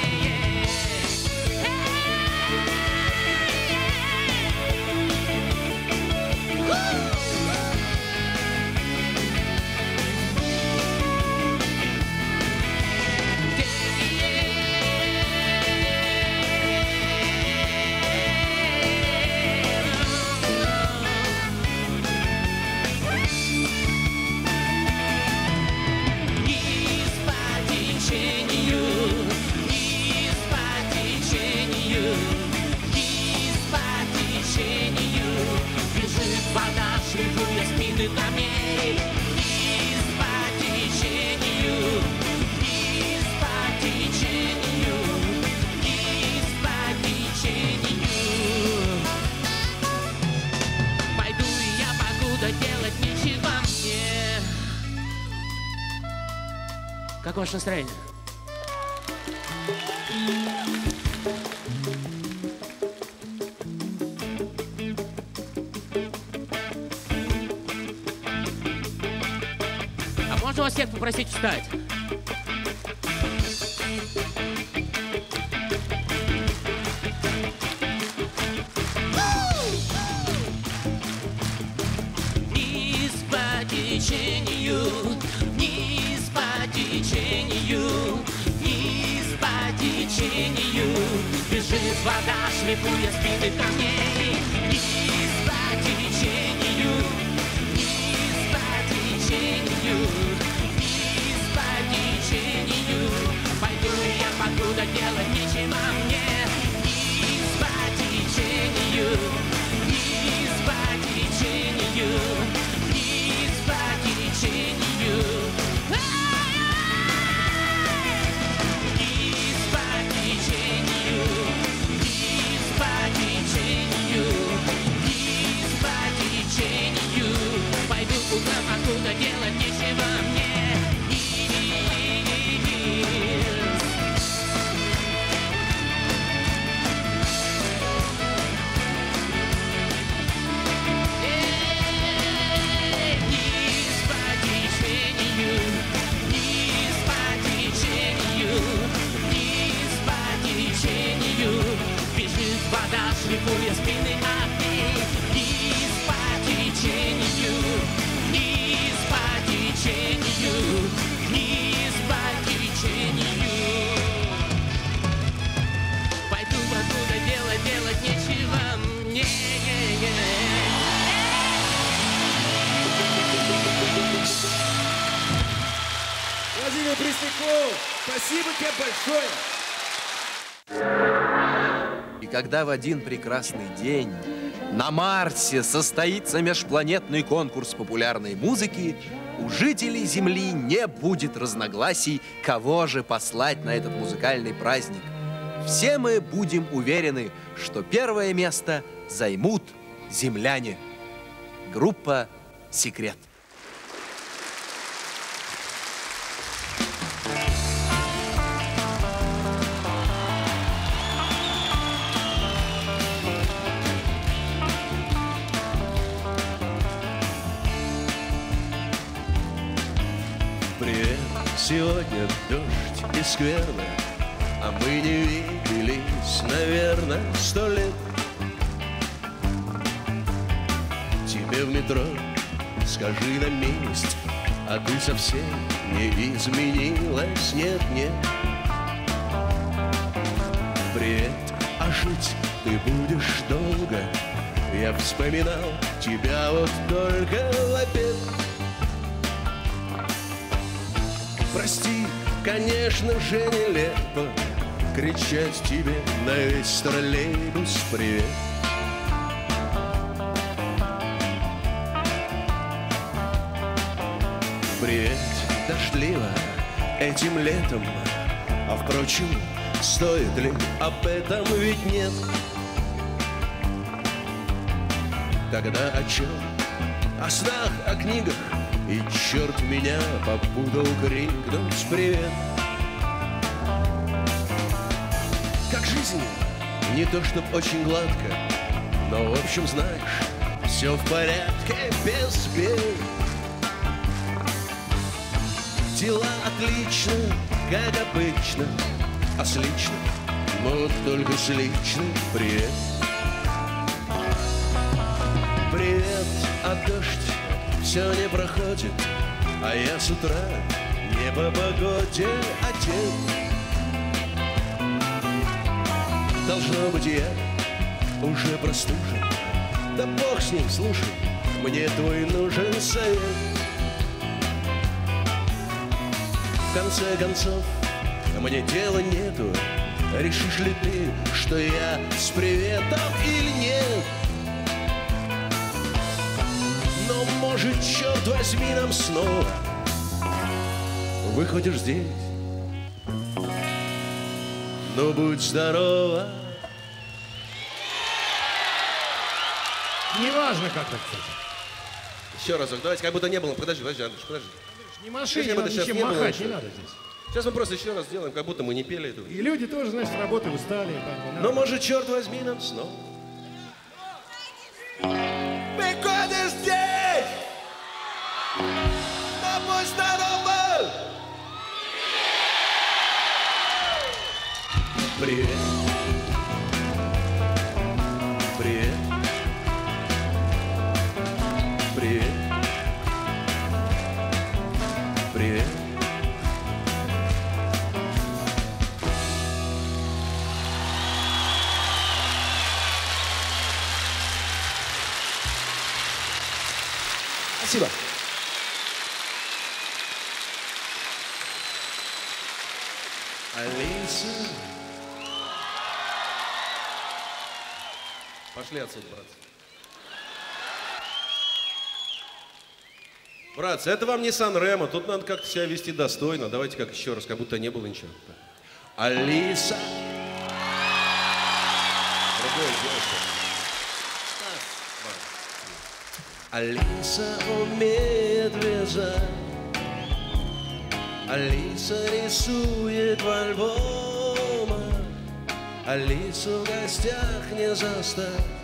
Вода, шлифуя спины камней. Вниз по течению, вниз по течению, вниз по течению. Пойду и я, покуда делать нечего мне. Как ваше настроение? Можно вас всех попросить встать? Вниз по течению, вниз по течению, вниз по течению бежит вода, шлифуя спины камней. Вниз по течению, вниз по течению, вниз по течению. Пойду я, покуда делать нечего мне. Вниз по течению, вниз по течению, вниз по течению. Вниз по течению, вниз по течению, вниз по течению. Пойду куда, покуда делать нечего мне. Бежит вода, шлифуя спины огней. Вниз по течению, вниз по течению, вниз по течению. Пойду, покуда делать, делать нечего мне. Владимир Пресняков, спасибо тебе большое. И когда в один прекрасный день на Марсе состоится межпланетный конкурс популярной музыки, у жителей Земли не будет разногласий, кого же послать на этот музыкальный праздник. Все мы будем уверены, что первое место займут земляне. Группа «Секрет». Сегодня дождь и скверно, а мы не виделись, наверное, сто лет. Тебе в метро скажи на месте, а ты совсем не изменилась, нет, нет. Привет, а жить ты будешь долго, Я вспоминал тебя вот только в обед. Прости, конечно же, нелепо кричать тебе на весь троллейбус привет. Привет, дождливо этим летом, а впрочем, стоит ли об этом, ведь нет. Тогда о чем? О снах, о книгах, и черт меня попутал крикнуть привет. Как жизнь, не то чтоб очень гладко, но в общем знаешь, все в порядке, без бед. Дела отлично, как обычно, а с личным, вот только с личным привет. Привет, а дождь все не проходит, а я с утра не по погоде одет. Должно быть, я уже простужен, да бог с ним, слушай, мне твой нужен совет. В конце концов, мне дела нету, решишь ли ты, что я с приветом или нет? Но, может, черт возьми, нам снова выходишь здесь. Ну, будь здорова. Неважно как-то, кстати. Еще разок, давайте, как будто не было. Подожди, подожди, Андрюш, подожди. Не маши, не надо ничем махать, не надо здесь. Сейчас мы просто еще раз сделаем, как будто мы не пели этого. И люди тоже, значит, работы устали. Но, может, черт возьми, нам снова Выходишь здесь! Но будь здорова! Привет. Привет. Привет. Привет. Спасибо. Алиса. Пошли отсюда, братцы. Братцы, это вам не Сан-Ремо, тут надо как-то себя вести достойно. Давайте как еще раз, как будто не было ничего. Алиса. Другое дело. Алиса умеет вязать, Алиса рисует в альбомах, Алису в гостях не заставь,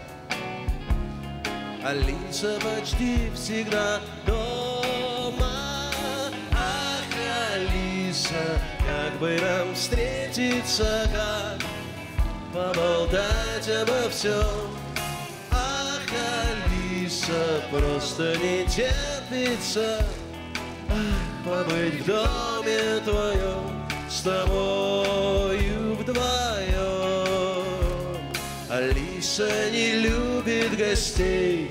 Алиса почти всегда дома. Ах, Алиса, как бы нам встретиться, как поболтать обо всем. Ах, Алиса, просто не терпится побыть в доме твоем с тобою вдвоем. Алиса не любит гостей,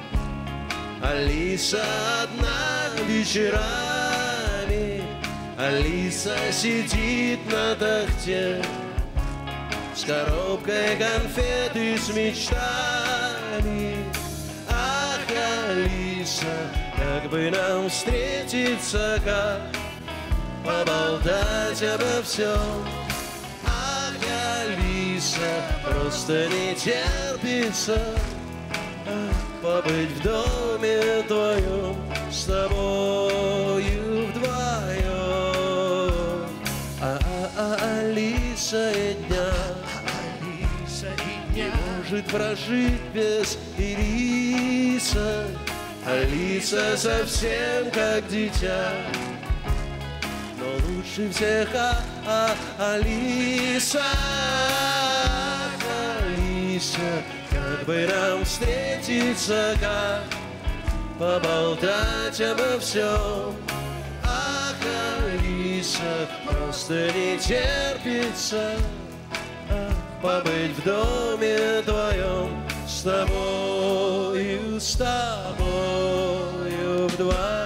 Алиса одна вечерами, Алиса сидит на тахте с коробкой конфет и с мечтами. Ах, Алиса, как бы нам встретиться, как поболтать обо всем. Ах, Алиса, просто не терпится побыть в доме твоем с тобою вдвоем. А, а, а Алиса и дня, Алиса и дня не может прожить без Ириса. Алиса совсем как дитя, но лучше всех а, а, Алиса. Алиса, как бы нам встретиться, как поболтать обо всем. Ах, Алиса, просто не терпится побыть в доме твоем с с тобою, с тобою вдвоем.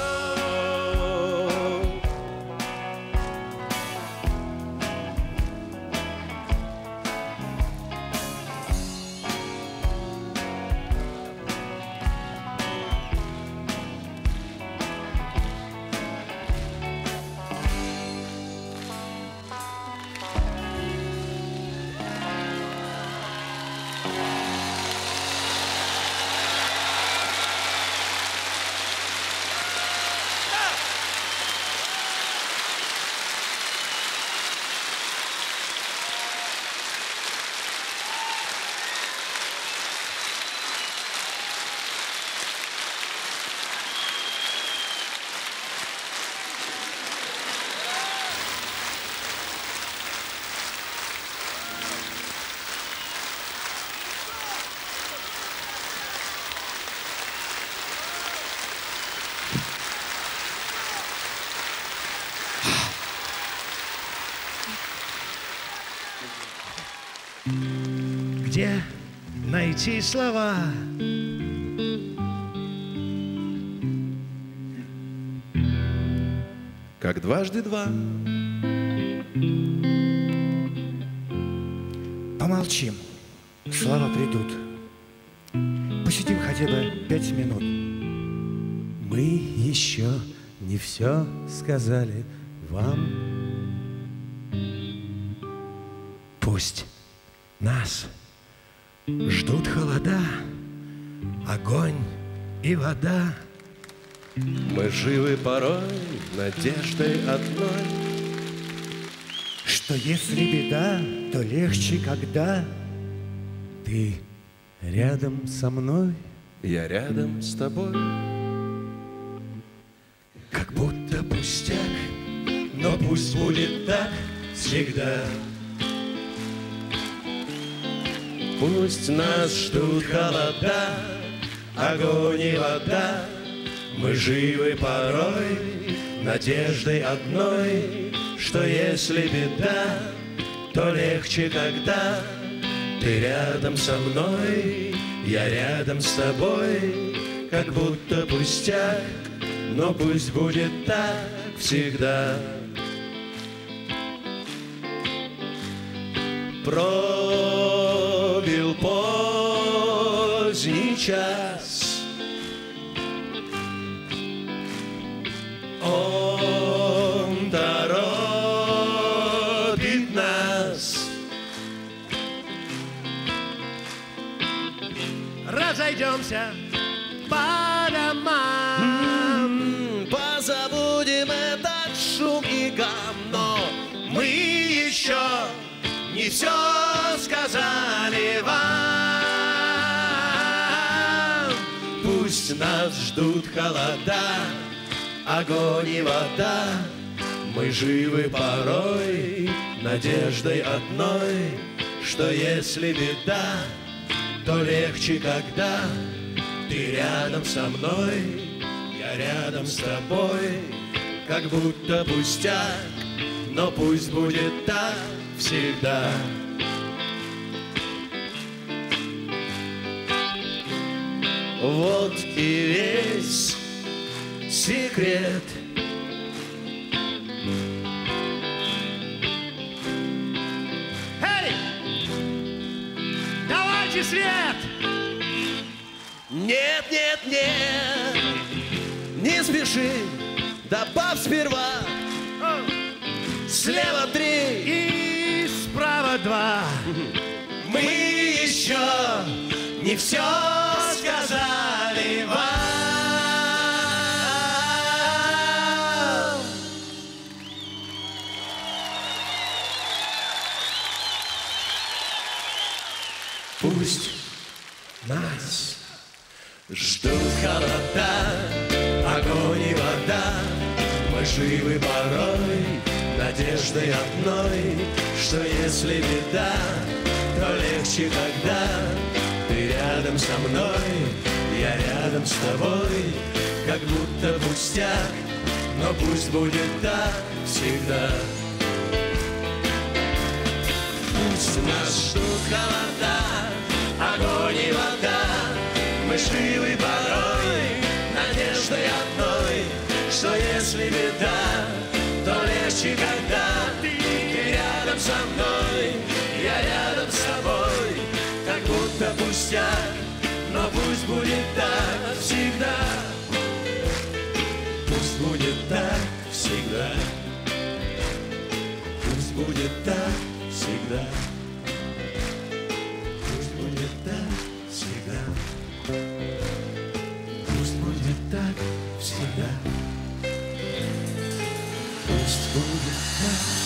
Где найти слова? Как дважды два. Помолчим, слова придут. Посидим хотя бы пять минут. Мы еще не все сказали вам. Пусть нас ждут холода, огонь и вода. Мы живы порой надеждой одной. Что если беда, то легче, когда ты рядом со мной, я рядом с тобой. Как будто пустяк, но пусть будет так всегда. Пусть нас ждут холода, огонь и вода. Мы живы порой надеждой одной, что если беда, то легче, когда ты рядом со мной, я рядом с тобой. Как будто пустяк, но пусть будет так всегда. Пробил поздний час, он торопит нас. Разойдемся по домам, позабудем этот шум и гам, но мы еще не все сказали вам. Пусть нас ждут холода, огонь и вода. Мы живы порой надеждой одной, что если беда, то легче, когда ты рядом со мной, я рядом с тобой. Как будто пустяк, но пусть будет так всегда. Вот и весь секрет. Эй! Давайте свет! Нет, нет, нет, не спеши, добавь сперва. Слева три и справа два. Мы еще не все сказали вам. Пусть нас ждут холода, огонь и вода. Мы живы порой надеждой одной, что если беда, то легче, когда ты рядом со мной, я рядом с тобой. Как будто пустяк, но пусть будет так всегда. Пусть нас ждут холода, огонь и вода. будет так всегда. Пусть будет так всегда. Пусть будет так всегда. Пусть будет так.